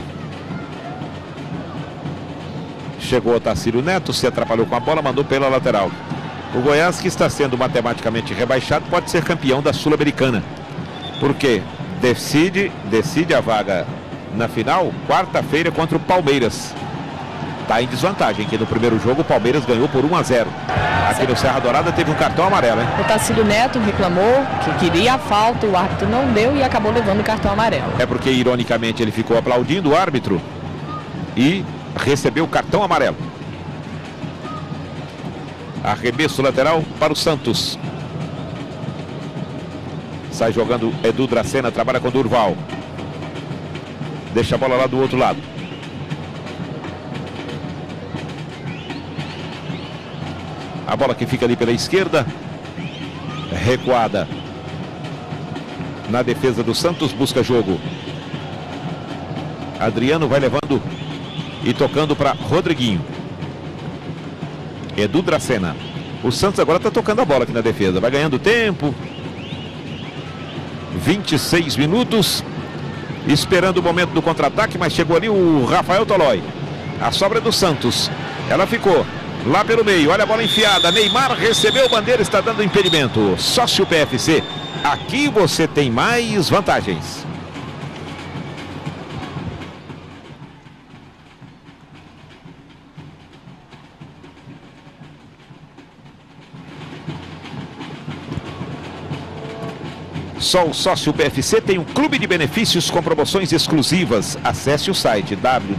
Chegou o Tacílio Neto, se atrapalhou com a bola, mandou pela lateral. O Goiás, que está sendo matematicamente rebaixado, pode ser campeão da Sul-Americana. Porque decide a vaga na final, quarta-feira, contra o Palmeiras. Está em desvantagem, que no primeiro jogo o Palmeiras ganhou por 1-0. Aqui no Serra Dourada teve um cartão amarelo, hein? O Tacílio Neto reclamou que queria a falta, o árbitro não deu e acabou levando o cartão amarelo. É porque, ironicamente, ele ficou aplaudindo o árbitro e recebeu o cartão amarelo. Arremesso lateral para o Santos. Sai jogando Edu Dracena, trabalha com Durval. Deixa a bola lá do outro lado. A bola que fica ali pela esquerda. Recuada. Na defesa do Santos, busca jogo. Adriano vai levando e tocando para Rodriguinho. Edu Dracena. O Santos agora está tocando a bola aqui na defesa. Vai ganhando tempo. 26 minutos. Esperando o momento do contra-ataque, mas chegou ali o Rafael Tolói. A sobra do Santos. Ela ficou lá pelo meio. Olha a bola enfiada. Neymar recebeu bandeira, está dando impedimento. Sócio PFC. Aqui você tem mais vantagens. Só o Sócio PFC tem um clube de benefícios com promoções exclusivas. Acesse o site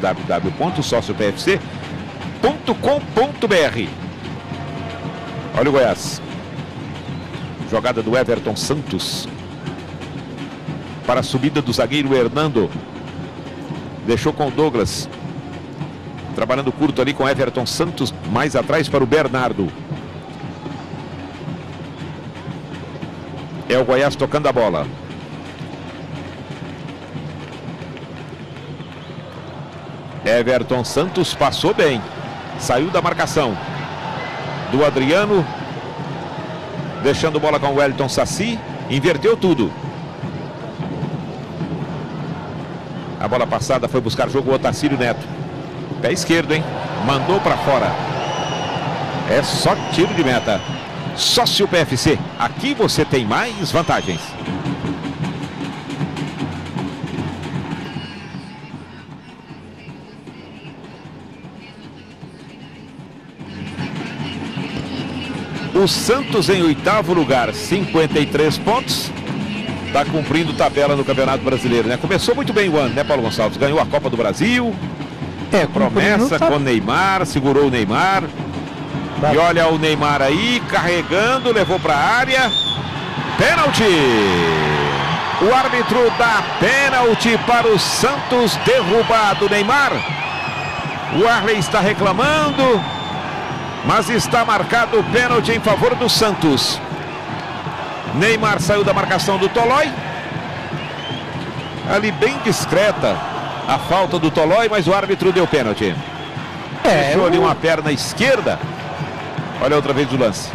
www.sociopfc.com.br. Olha o Goiás. Jogada do Everton Santos. Para a subida do zagueiro Hernando. Deixou com o Douglas. Trabalhando curto ali com Everton Santos. Mais atrás para o Bernardo. É o Goiás tocando a bola. Everton Santos passou bem. Saiu da marcação do Adriano. Deixando bola com o Wellington Saci. Inverteu tudo. A bola passada foi buscar jogo o Otacílio Neto. Pé esquerdo, hein? Mandou para fora. É só tiro de meta. Sócio PFC, aqui você tem mais vantagens. O Santos em 8º lugar, 53 pontos. Está cumprindo tabela no Campeonato Brasileiro, né? Começou muito bem o ano, né, Paulo Gonçalves? Ganhou a Copa do Brasil. Promessa com o Neymar, segurou o Neymar. E olha o Neymar aí, carregando, levou para a área. Pênalti! O árbitro dá pênalti para o Santos, derrubado o Neymar. O Arley está reclamando, mas está marcado o pênalti em favor do Santos. Neymar saiu da marcação do Tolói. Ali bem discreta a falta do Tolói, mas o árbitro deu pênalti. Deixou ali uma perna esquerda. Olha outra vez o lance.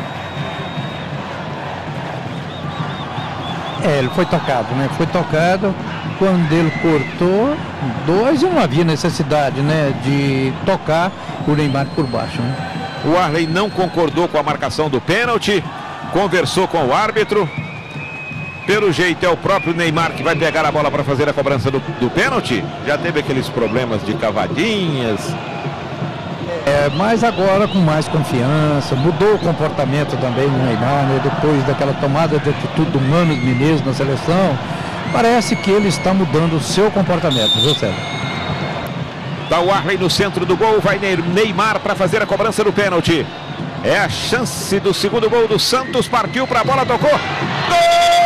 Ele foi tocado, né? Foi tocado. Quando ele cortou, e não havia necessidade, né, de tocar o Neymar por baixo, né? O Arley não concordou com a marcação do pênalti. conversou com o árbitro. Pelo jeito é o próprio Neymar que vai pegar a bola para fazer a cobrança do pênalti. Já teve aqueles problemas de cavadinhas. Mas agora com mais confiança, mudou o comportamento também do Neymar, né? Depois daquela tomada de atitude do Mano Menezes na seleção, parece que ele está mudando o seu comportamento, viu, César? Tá o Arley no centro do gol, vai Neymar para fazer a cobrança do pênalti. É a chance do segundo gol do Santos, partiu para a bola, tocou. Gol!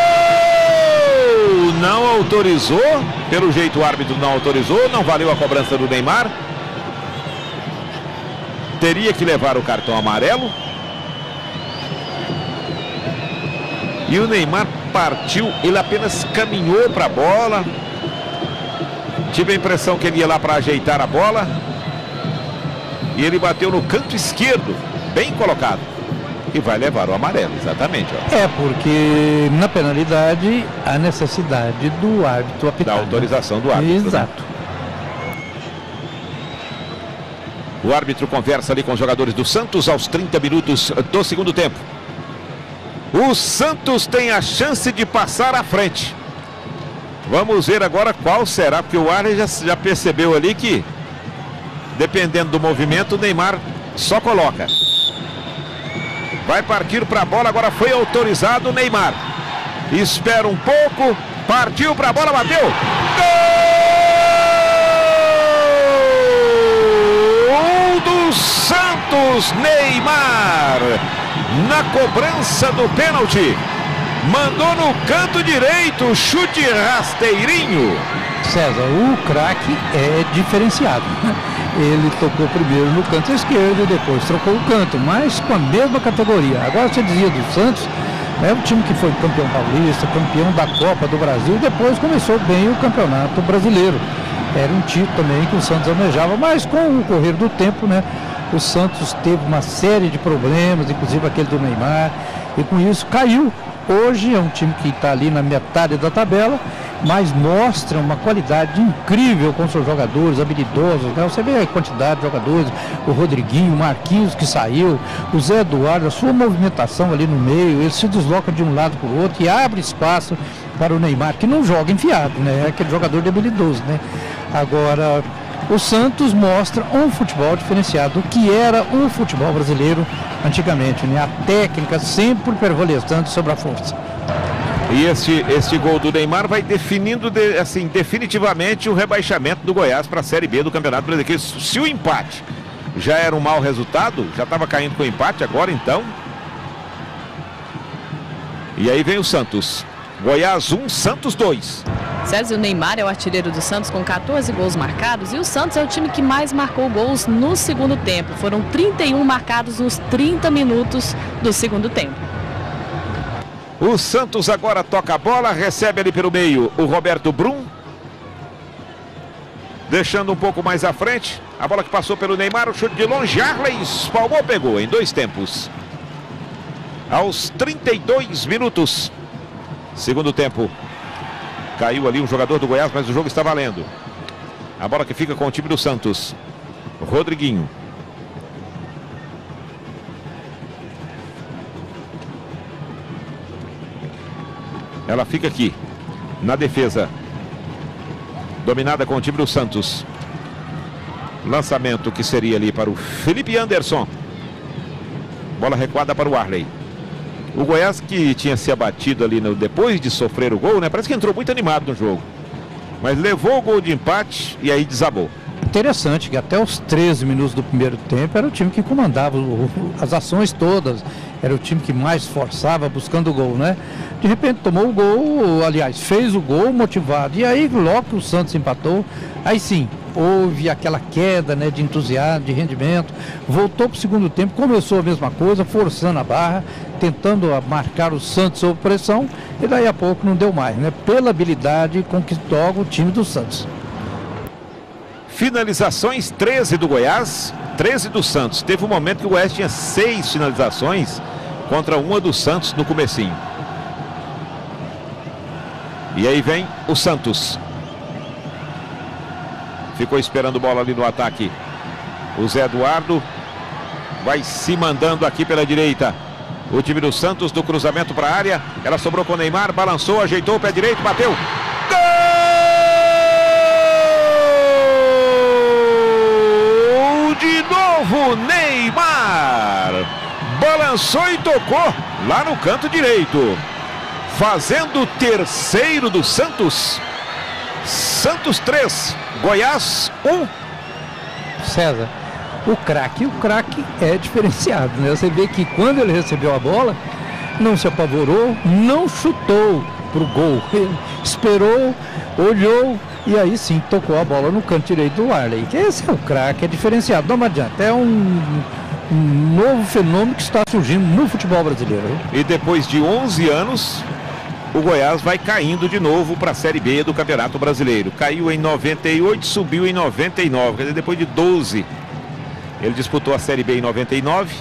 Não autorizou, pelo jeito o árbitro não autorizou, não valeu a cobrança do Neymar. Teria que levar o cartão amarelo. E o Neymar partiu, ele apenas caminhou para a bola. Tive a impressão que ele ia lá para ajeitar a bola. E ele bateu no canto esquerdo, bem colocado. E vai levar o amarelo, exatamente. Ó. Porque na penalidade há necessidade do árbitro apitar. Da autorização do árbitro. Exato. Né? O árbitro conversa ali com os jogadores do Santos aos 30 minutos do segundo tempo. O Santos tem a chance de passar à frente. Vamos ver agora qual será, porque o Arley já percebeu ali que, dependendo do movimento, o Neymar só coloca. Vai partir para a bola, agora foi autorizado o Neymar. Espera um pouco, partiu para a bola, bateu. Gol do Santos, Neymar. Na cobrança do pênalti. Mandou no canto direito, chute rasteirinho. César, o craque é diferenciado, né? Ele tocou primeiro no canto esquerdo e depois trocou o canto, mas com a mesma categoria. Agora você dizia do Santos, é um time que foi campeão paulista, campeão da Copa do Brasil, e depois começou bem o Campeonato Brasileiro. Era um título também que o Santos almejava, mas com o correr do tempo, né, o Santos teve uma série de problemas, inclusive aquele do Neymar, e com isso caiu. Hoje é um time que está ali na metade da tabela, mas mostra uma qualidade incrível com seus jogadores habilidosos, né? Você vê a quantidade de jogadores, o Rodriguinho, o Marquinhos que saiu, o Zé Eduardo, a sua movimentação ali no meio, ele se desloca de um lado para o outro e abre espaço para o Neymar, que não joga enfiado, né? É aquele jogador de habilidoso, né? Agora, o Santos mostra um futebol diferenciado, que era o futebol brasileiro antigamente, né? A técnica sempre prevalecendo sobre a força. E esse gol do Neymar vai definindo definitivamente o rebaixamento do Goiás para a Série B do Campeonato Brasileiro. Se o empate já era um mau resultado, já estava caindo com o empate, agora então. E aí vem o Santos. Goiás 1, Santos 2. César, o Neymar é o artilheiro do Santos com 14 gols marcados e o Santos é o time que mais marcou gols no segundo tempo. Foram 31 marcados nos 30 minutos do segundo tempo. O Santos agora toca a bola, recebe ali pelo meio o Roberto Brum. Deixando um pouco mais à frente. A bola que passou pelo Neymar, o chute de longe, Arley espalmou, pegou em 2 tempos. Aos 32 minutos. Segundo tempo. Caiu ali um jogador do Goiás, mas o jogo está valendo. A bola que fica com o time do Santos. Rodriguinho. Ela fica aqui, na defesa. Dominada com o time do Santos. Lançamento que seria ali para o Felipe Anderson. Bola recuada para o Arley. O Goiás que tinha se abatido ali depois de sofrer o gol, né? Parece que entrou muito animado no jogo. Mas levou o gol de empate e aí desabou. Interessante que até os 13 minutos do primeiro tempo era o time que comandava as ações todas. Era o time que mais forçava buscando o gol, né? De repente tomou o gol, aliás, fez o gol motivado. E aí logo que o Santos empatou, aí sim, houve aquela queda, né, de entusiasmo, de rendimento. Voltou para o segundo tempo, começou a mesma coisa, forçando a barra, tentando marcar o Santos sob pressão. E daí a pouco não deu mais, né? Pela habilidade com que toca o time do Santos. Finalizações, 13 do Goiás, 13 do Santos. Teve um momento que o Goiás tinha 6 finalizações contra uma do Santos no comecinho. E aí vem o Santos. Ficou esperando bola ali no ataque. O Zé Eduardo vai se mandando aqui pela direita. O time do Santos, do cruzamento para a área. Ela sobrou com o Neymar, balançou, ajeitou o pé direito, bateu. Gol de novo, Neymar. Balançou e tocou lá no canto direito. Fazendo o terceiro do Santos. Santos 3, Goiás 1. César, o craque é diferenciado, né? Você vê que quando ele recebeu a bola, não se apavorou, não chutou pro gol. Ele esperou, olhou e aí sim tocou a bola no canto direito do Warley. Esse é o craque, é diferenciado. Não adianta, é um novo fenômeno que está surgindo no futebol brasileiro. E depois de 11 anos, o Goiás vai caindo de novo para a Série B do Campeonato Brasileiro. Caiu em 98, subiu em 99, quer dizer, depois de 12. Ele disputou a Série B em 99.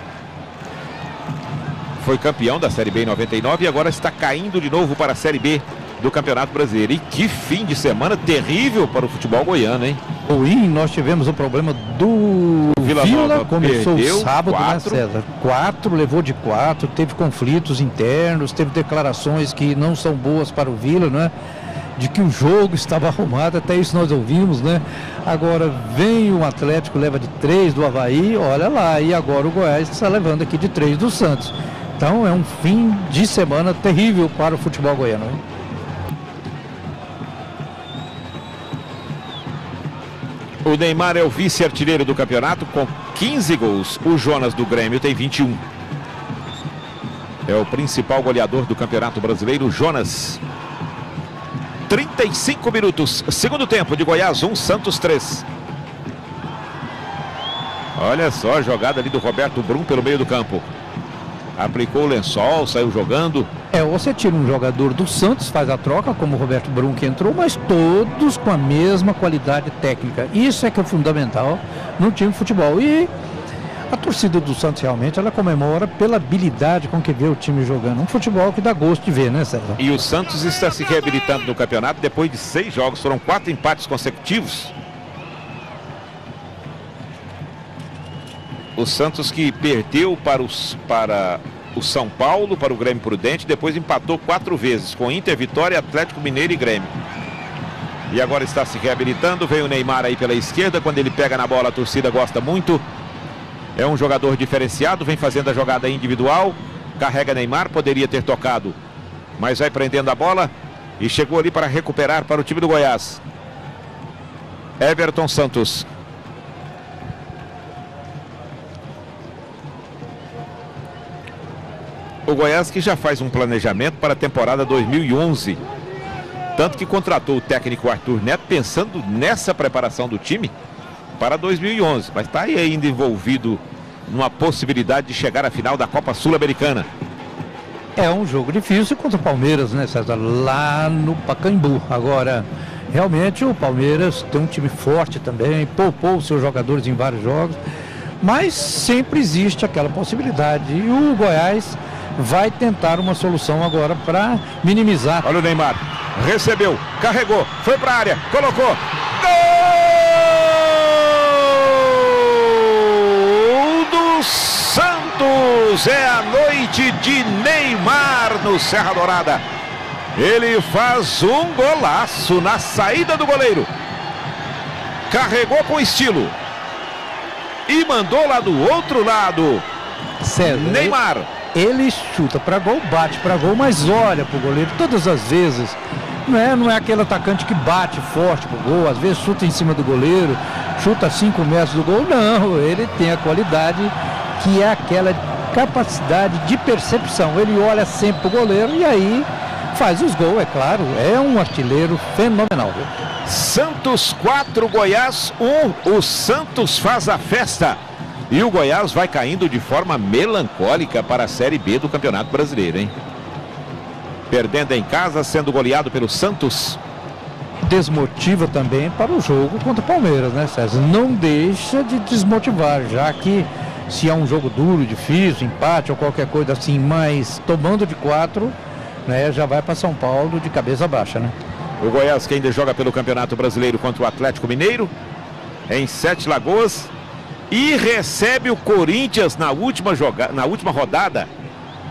Foi campeão da Série B em 99 e agora está caindo de novo para a Série B do Campeonato Brasileiro. E que fim de semana terrível para o futebol goiano, hein? Ruim, nós tivemos o problema do Vila, começou sábado, 4. Né, César? 4, levou de 4, teve conflitos internos, teve declarações que não são boas para o Vila, né? De que o jogo estava arrumado, até isso nós ouvimos, né? Agora vem o Atlético, leva de 3 do Avaí, olha lá, e agora o Goiás está levando aqui de 3 do Santos. Então é um fim de semana terrível para o futebol goiano, hein? O Neymar é o vice-artilheiro do campeonato com 15 gols. O Jonas do Grêmio tem 21. É o principal goleador do Campeonato Brasileiro, o Jonas. 35 minutos, segundo tempo de Goiás 1, Santos 3. Olha só a jogada ali do Roberto Brum pelo meio do campo. Aplicou o lençol, saiu jogando. Você tira um jogador do Santos, faz a troca, como o Roberto Brum que entrou, mas todos com a mesma qualidade técnica. Isso é que é fundamental no time de futebol. E a torcida do Santos realmente, ela comemora pela habilidade com que vê o time jogando. Um futebol que dá gosto de ver, né, César? E o Santos está se reabilitando no campeonato depois de 6 jogos. Foram 4 empates consecutivos. O Santos que perdeu para o São Paulo, para o Grêmio Prudente, depois empatou 4 vezes com Inter, Vitória, Atlético Mineiro e Grêmio. E agora está se reabilitando. Vem o Neymar aí pela esquerda. Quando ele pega na bola, a torcida gosta muito. É um jogador diferenciado, vem fazendo a jogada individual. Carrega Neymar, poderia ter tocado, mas vai prendendo a bola e chegou ali para recuperar para o time do Goiás. Everton Santos. O Goiás que já faz um planejamento para a temporada 2011. Tanto que contratou o técnico Arthur Neto pensando nessa preparação do time para 2011. Mas está aí ainda envolvido numa possibilidade de chegar à final da Copa Sul-Americana. É um jogo difícil contra o Palmeiras, né, César? Lá no Pacaembu. Agora, realmente o Palmeiras tem um time forte também, poupou os seus jogadores em vários jogos, mas sempre existe aquela possibilidade. E o Goiás vai tentar uma solução agora para minimizar. Olha o Neymar, recebeu, carregou, foi para a área, colocou. Gol do Santos! É a noite de Neymar no Serra Dourada. Ele faz um golaço na saída do goleiro. Carregou com estilo e mandou lá do outro lado. César, Neymar. Ele chuta para gol, bate para gol, mas olha pro goleiro todas as vezes. Não é aquele atacante que bate forte pro gol, às vezes chuta em cima do goleiro, chuta a 5 metros do gol. Não, ele tem a qualidade que é aquela capacidade de percepção. Ele olha sempre pro goleiro e aí faz os gols, é claro. É um artilheiro fenomenal. Santos 4, Goiás 1. O Santos faz a festa. E o Goiás vai caindo de forma melancólica para a Série B do Campeonato Brasileiro, hein? Perdendo em casa, sendo goleado pelo Santos. Desmotiva também para o jogo contra o Palmeiras, né, César? Não deixa de desmotivar, já que se é um jogo duro, difícil, empate ou qualquer coisa assim, mas tomando de 4, né, já vai para São Paulo de cabeça baixa, né? O Goiás que ainda joga pelo Campeonato Brasileiro contra o Atlético Mineiro, em Sete Lagoas. E recebe o Corinthians na última rodada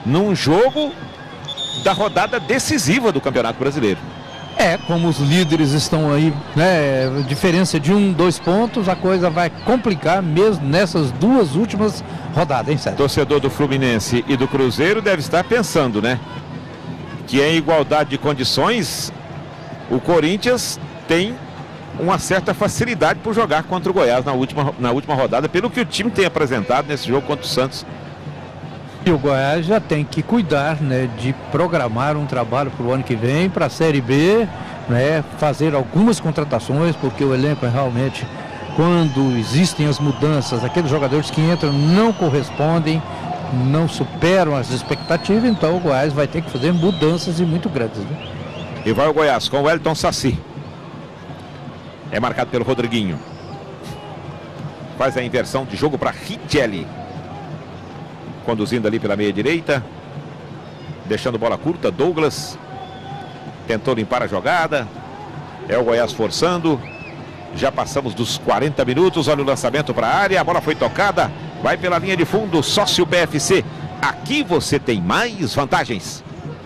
num jogo da rodada decisiva do Campeonato Brasileiro. Como os líderes estão aí, né, diferença de 1, 2 pontos, a coisa vai complicar mesmo nessas duas últimas rodadas, hein, Sérgio? Torcedor do Fluminense e do Cruzeiro deve estar pensando, né, que em igualdade de condições, o Corinthians tem uma certa facilidade por jogar contra o Goiás na última rodada, pelo que o time tem apresentado nesse jogo contra o Santos. E o Goiás já tem que cuidar, né, de programar um trabalho para o ano que vem, para a Série B, né, fazer algumas contratações, porque o elenco é realmente, quando existem as mudanças, aqueles jogadores que entram não correspondem, não superam as expectativas, então o Goiás vai ter que fazer mudanças e muito grandes, né? E vai o Goiás com o Wellington Saci. É marcado pelo Rodriguinho. Faz a inversão de jogo para Richelli. Conduzindo ali pela meia direita. Deixando bola curta, Douglas. Tentou limpar a jogada. É o Goiás forçando. Já passamos dos 40 minutos. Olha o lançamento para a área. A bola foi tocada. Vai pela linha de fundo. Sócio PFC. Aqui você tem mais vantagens.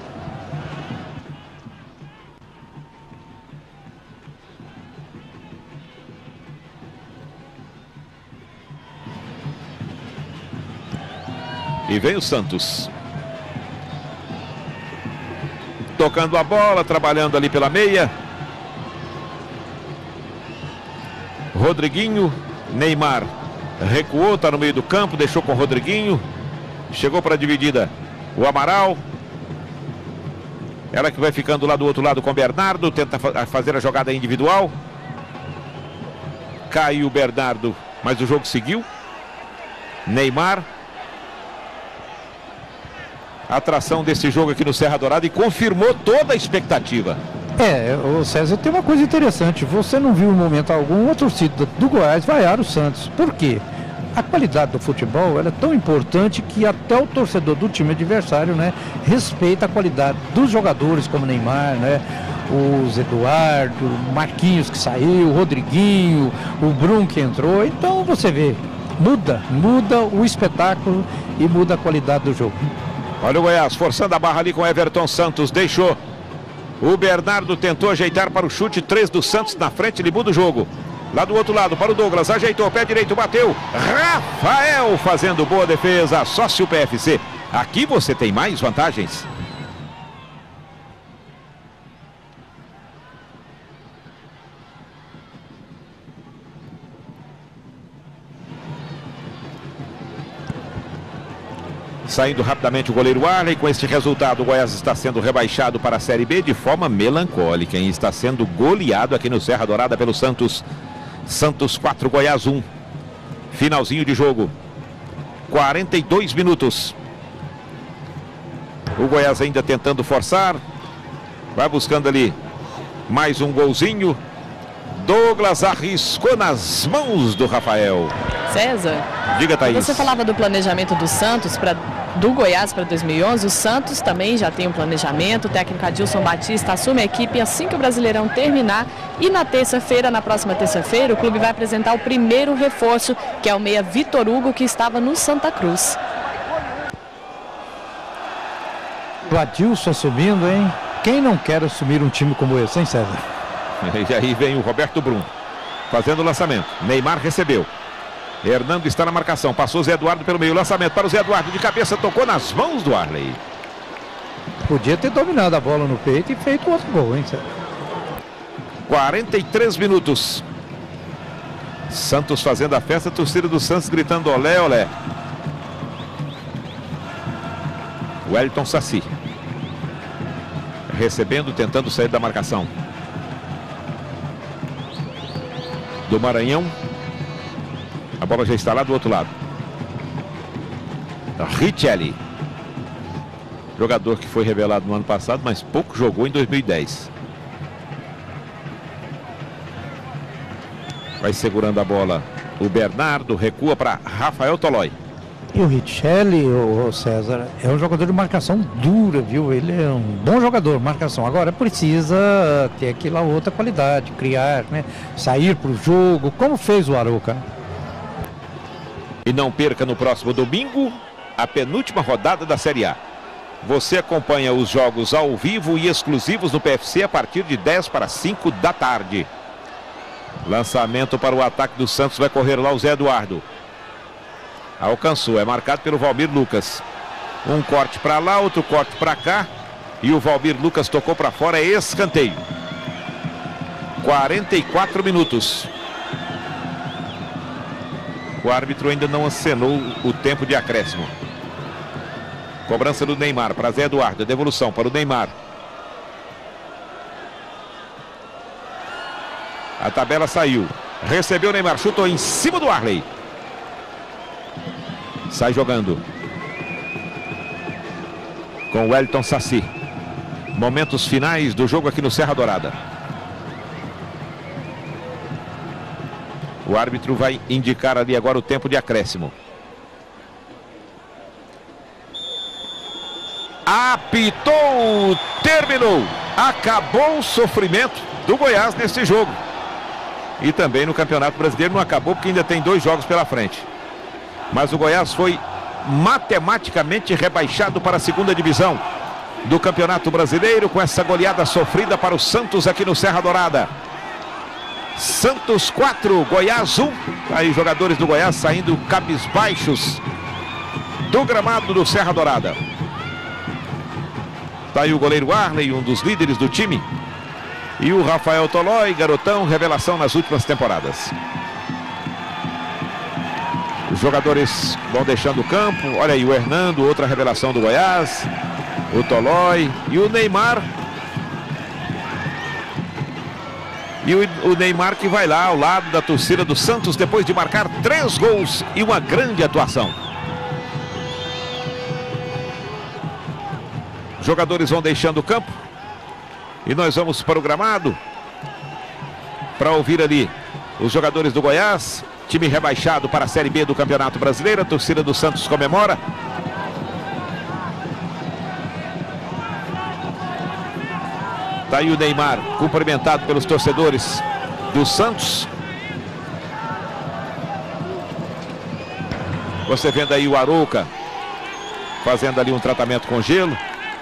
E vem o Santos. Tocando a bola, trabalhando ali pela meia. Rodriguinho, Neymar recuou, está no meio do campo, deixou com o Rodriguinho. Chegou para a dividida o Amaral. Ela que vai ficando lá do outro lado com o Bernardo, tenta fazer a jogada individual. Caiu o Bernardo, mas o jogo seguiu. Neymar. A atração desse jogo aqui no Serra Dourada e confirmou toda a expectativa. O César, tem uma coisa interessante. Você não viu em momento algum a torcida do Goiás vaiar o Santos. Por quê? A qualidade do futebol ela é tão importante que até o torcedor do time adversário, né, respeita a qualidade dos jogadores como Neymar, né, os Eduardo, Marquinhos que saiu, o Rodriguinho, o Bruno que entrou. Então você vê, muda o espetáculo e muda a qualidade do jogo. Olha o Goiás forçando a barra ali com Everton Santos, deixou. O Bernardo tentou ajeitar para o chute, 3 do Santos na frente, ele muda o jogo. Lá do outro lado para o Douglas, ajeitou, pé direito, bateu. Rafael fazendo boa defesa, Sócio PFC. Aqui você tem mais vantagens. Saindo rapidamente o goleiro Arley. Com este resultado, o Goiás está sendo rebaixado para a Série B de forma melancólica. E está sendo goleado aqui no Serra Dourada pelo Santos. Santos 4, Goiás 1. Finalzinho de jogo. 42 minutos. O Goiás ainda tentando forçar. Vai buscando ali mais um golzinho. Douglas arriscou nas mãos do Rafael. César, diga, Thaís. Você falava do planejamento do Santos, do Goiás para 2011. O Santos também já tem um planejamento. O técnico Adilson Batista assume a equipe assim que o Brasileirão terminar. E na terça-feira, na próxima terça-feira, o clube vai apresentar o primeiro reforço, que é o meia Vitor Hugo, que estava no Santa Cruz. O Adilson assumindo, hein? Quem não quer assumir um time como esse, hein, César? E aí vem o Roberto Brum fazendo o lançamento. Neymar recebeu. Hernando está na marcação. Passou o Zé Eduardo pelo meio. Lançamento para o Zé Eduardo. De cabeça tocou nas mãos do Arley. Podia ter dominado a bola no peito e feito outro gol, hein, César? 43 minutos. Santos fazendo a festa. A torcida do Santos gritando olé, olé. Wellington Saci. Recebendo, tentando sair da marcação. Do Maranhão. A bola já está lá do outro lado. Richelli. Jogador que foi revelado no ano passado, mas pouco jogou em 2010. Vai segurando a bola o Bernardo, recua para Rafael Tolói. E o Richelli, o César, é um jogador de marcação dura, viu? Ele é um bom jogador de marcação. Agora precisa ter aquela outra qualidade, criar, né? Sair para o jogo, como fez o Arouca. E não perca no próximo domingo a penúltima rodada da Série A. Você acompanha os jogos ao vivo e exclusivos no PFC a partir de 10 para 5 da tarde. Lançamento para o ataque do Santos, vai correr lá o Zé Eduardo. Alcançou, é marcado pelo Valmir Lucas. Um corte para lá, outro corte para cá. E o Valmir Lucas tocou para fora, é escanteio. 44 minutos. O árbitro ainda não acenou o tempo de acréscimo. Cobrança do Neymar para Zé Eduardo. Devolução para o Neymar. A tabela saiu. Recebeu o Neymar. Chutou em cima do Arley. Sai jogando. Com o Wellington Saci. Momentos finais do jogo aqui no Serra Dourada. O árbitro vai indicar ali agora o tempo de acréscimo. Apitou, terminou. Acabou o sofrimento do Goiás neste jogo. E também no Campeonato Brasileiro não acabou porque ainda tem 2 jogos pela frente. Mas o Goiás foi matematicamente rebaixado para a 2ª divisão do Campeonato Brasileiro com essa goleada sofrida para o Santos aqui no Serra Dourada. Santos 4, Goiás 1. Aí jogadores do Goiás saindo cabisbaixos do gramado do Serra Dourada. Tá aí o goleiro Arley, um dos líderes do time. E o Rafael Tolói, garotão, revelação nas últimas temporadas. Os jogadores vão deixando o campo. Olha aí o Hernando, outra revelação do Goiás. O Tolói e o Neymar. E o Neymar que vai lá ao lado da torcida do Santos depois de marcar 3 gols e uma grande atuação. Jogadores vão deixando o campo. E nós vamos para o gramado para ouvir ali os jogadores do Goiás. Time rebaixado para a Série B do Campeonato Brasileiro. A torcida do Santos comemora. Tá aí o Neymar, cumprimentado pelos torcedores do Santos. Você vendo aí o Arouca fazendo ali um tratamento com gelo.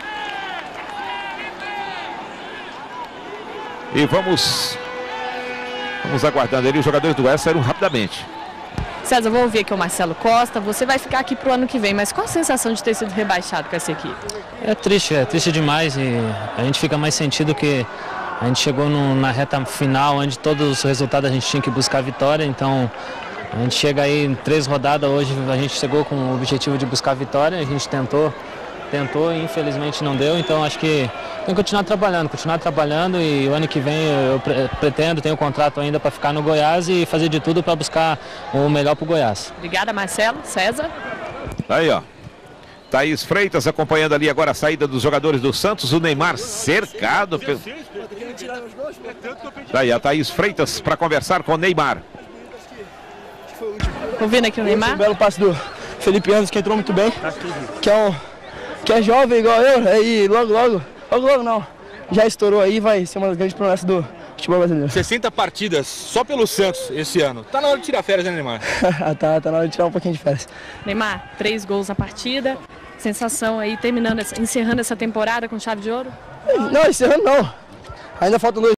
E vamos aguardando ali. Os jogadores do Goiás saíram rapidamente. César, vou ouvir aqui o Marcelo Costa. Você vai ficar aqui pro ano que vem, mas qual a sensação de ter sido rebaixado com essa equipe? É triste demais, e a gente fica mais sentido que a gente chegou na reta final, onde todos os resultados a gente tinha que buscar a vitória. Então a gente chega aí em 3 rodadas, hoje a gente chegou com o objetivo de buscar a vitória. A gente tentou e infelizmente não deu. Então acho que tem que continuar trabalhando, e o ano que vem eu pretendo, tenho um contrato ainda para ficar no Goiás e fazer de tudo para buscar o melhor para o Goiás. Obrigada, Marcelo. César. Aí, ó. Thaís Freitas acompanhando ali agora a saída dos jogadores do Santos. O Neymar cercado pelo... Daí a Thaís Freitas para conversar com o Neymar. Ouvindo aqui o Neymar. Um belo passe do Felipe Anderson, que entrou muito bem. Que é jovem igual eu, aí logo não. Já estourou aí, vai ser uma das grandes promessas do futebol brasileiro. 60 partidas só pelo Santos esse ano. Tá na hora de tirar férias, né, Neymar? tá na hora de tirar um pouquinho de férias. Neymar, 3 gols na partida. Sensação aí, encerrando essa temporada com chave de ouro? Não, encerrando não. Ainda faltam 2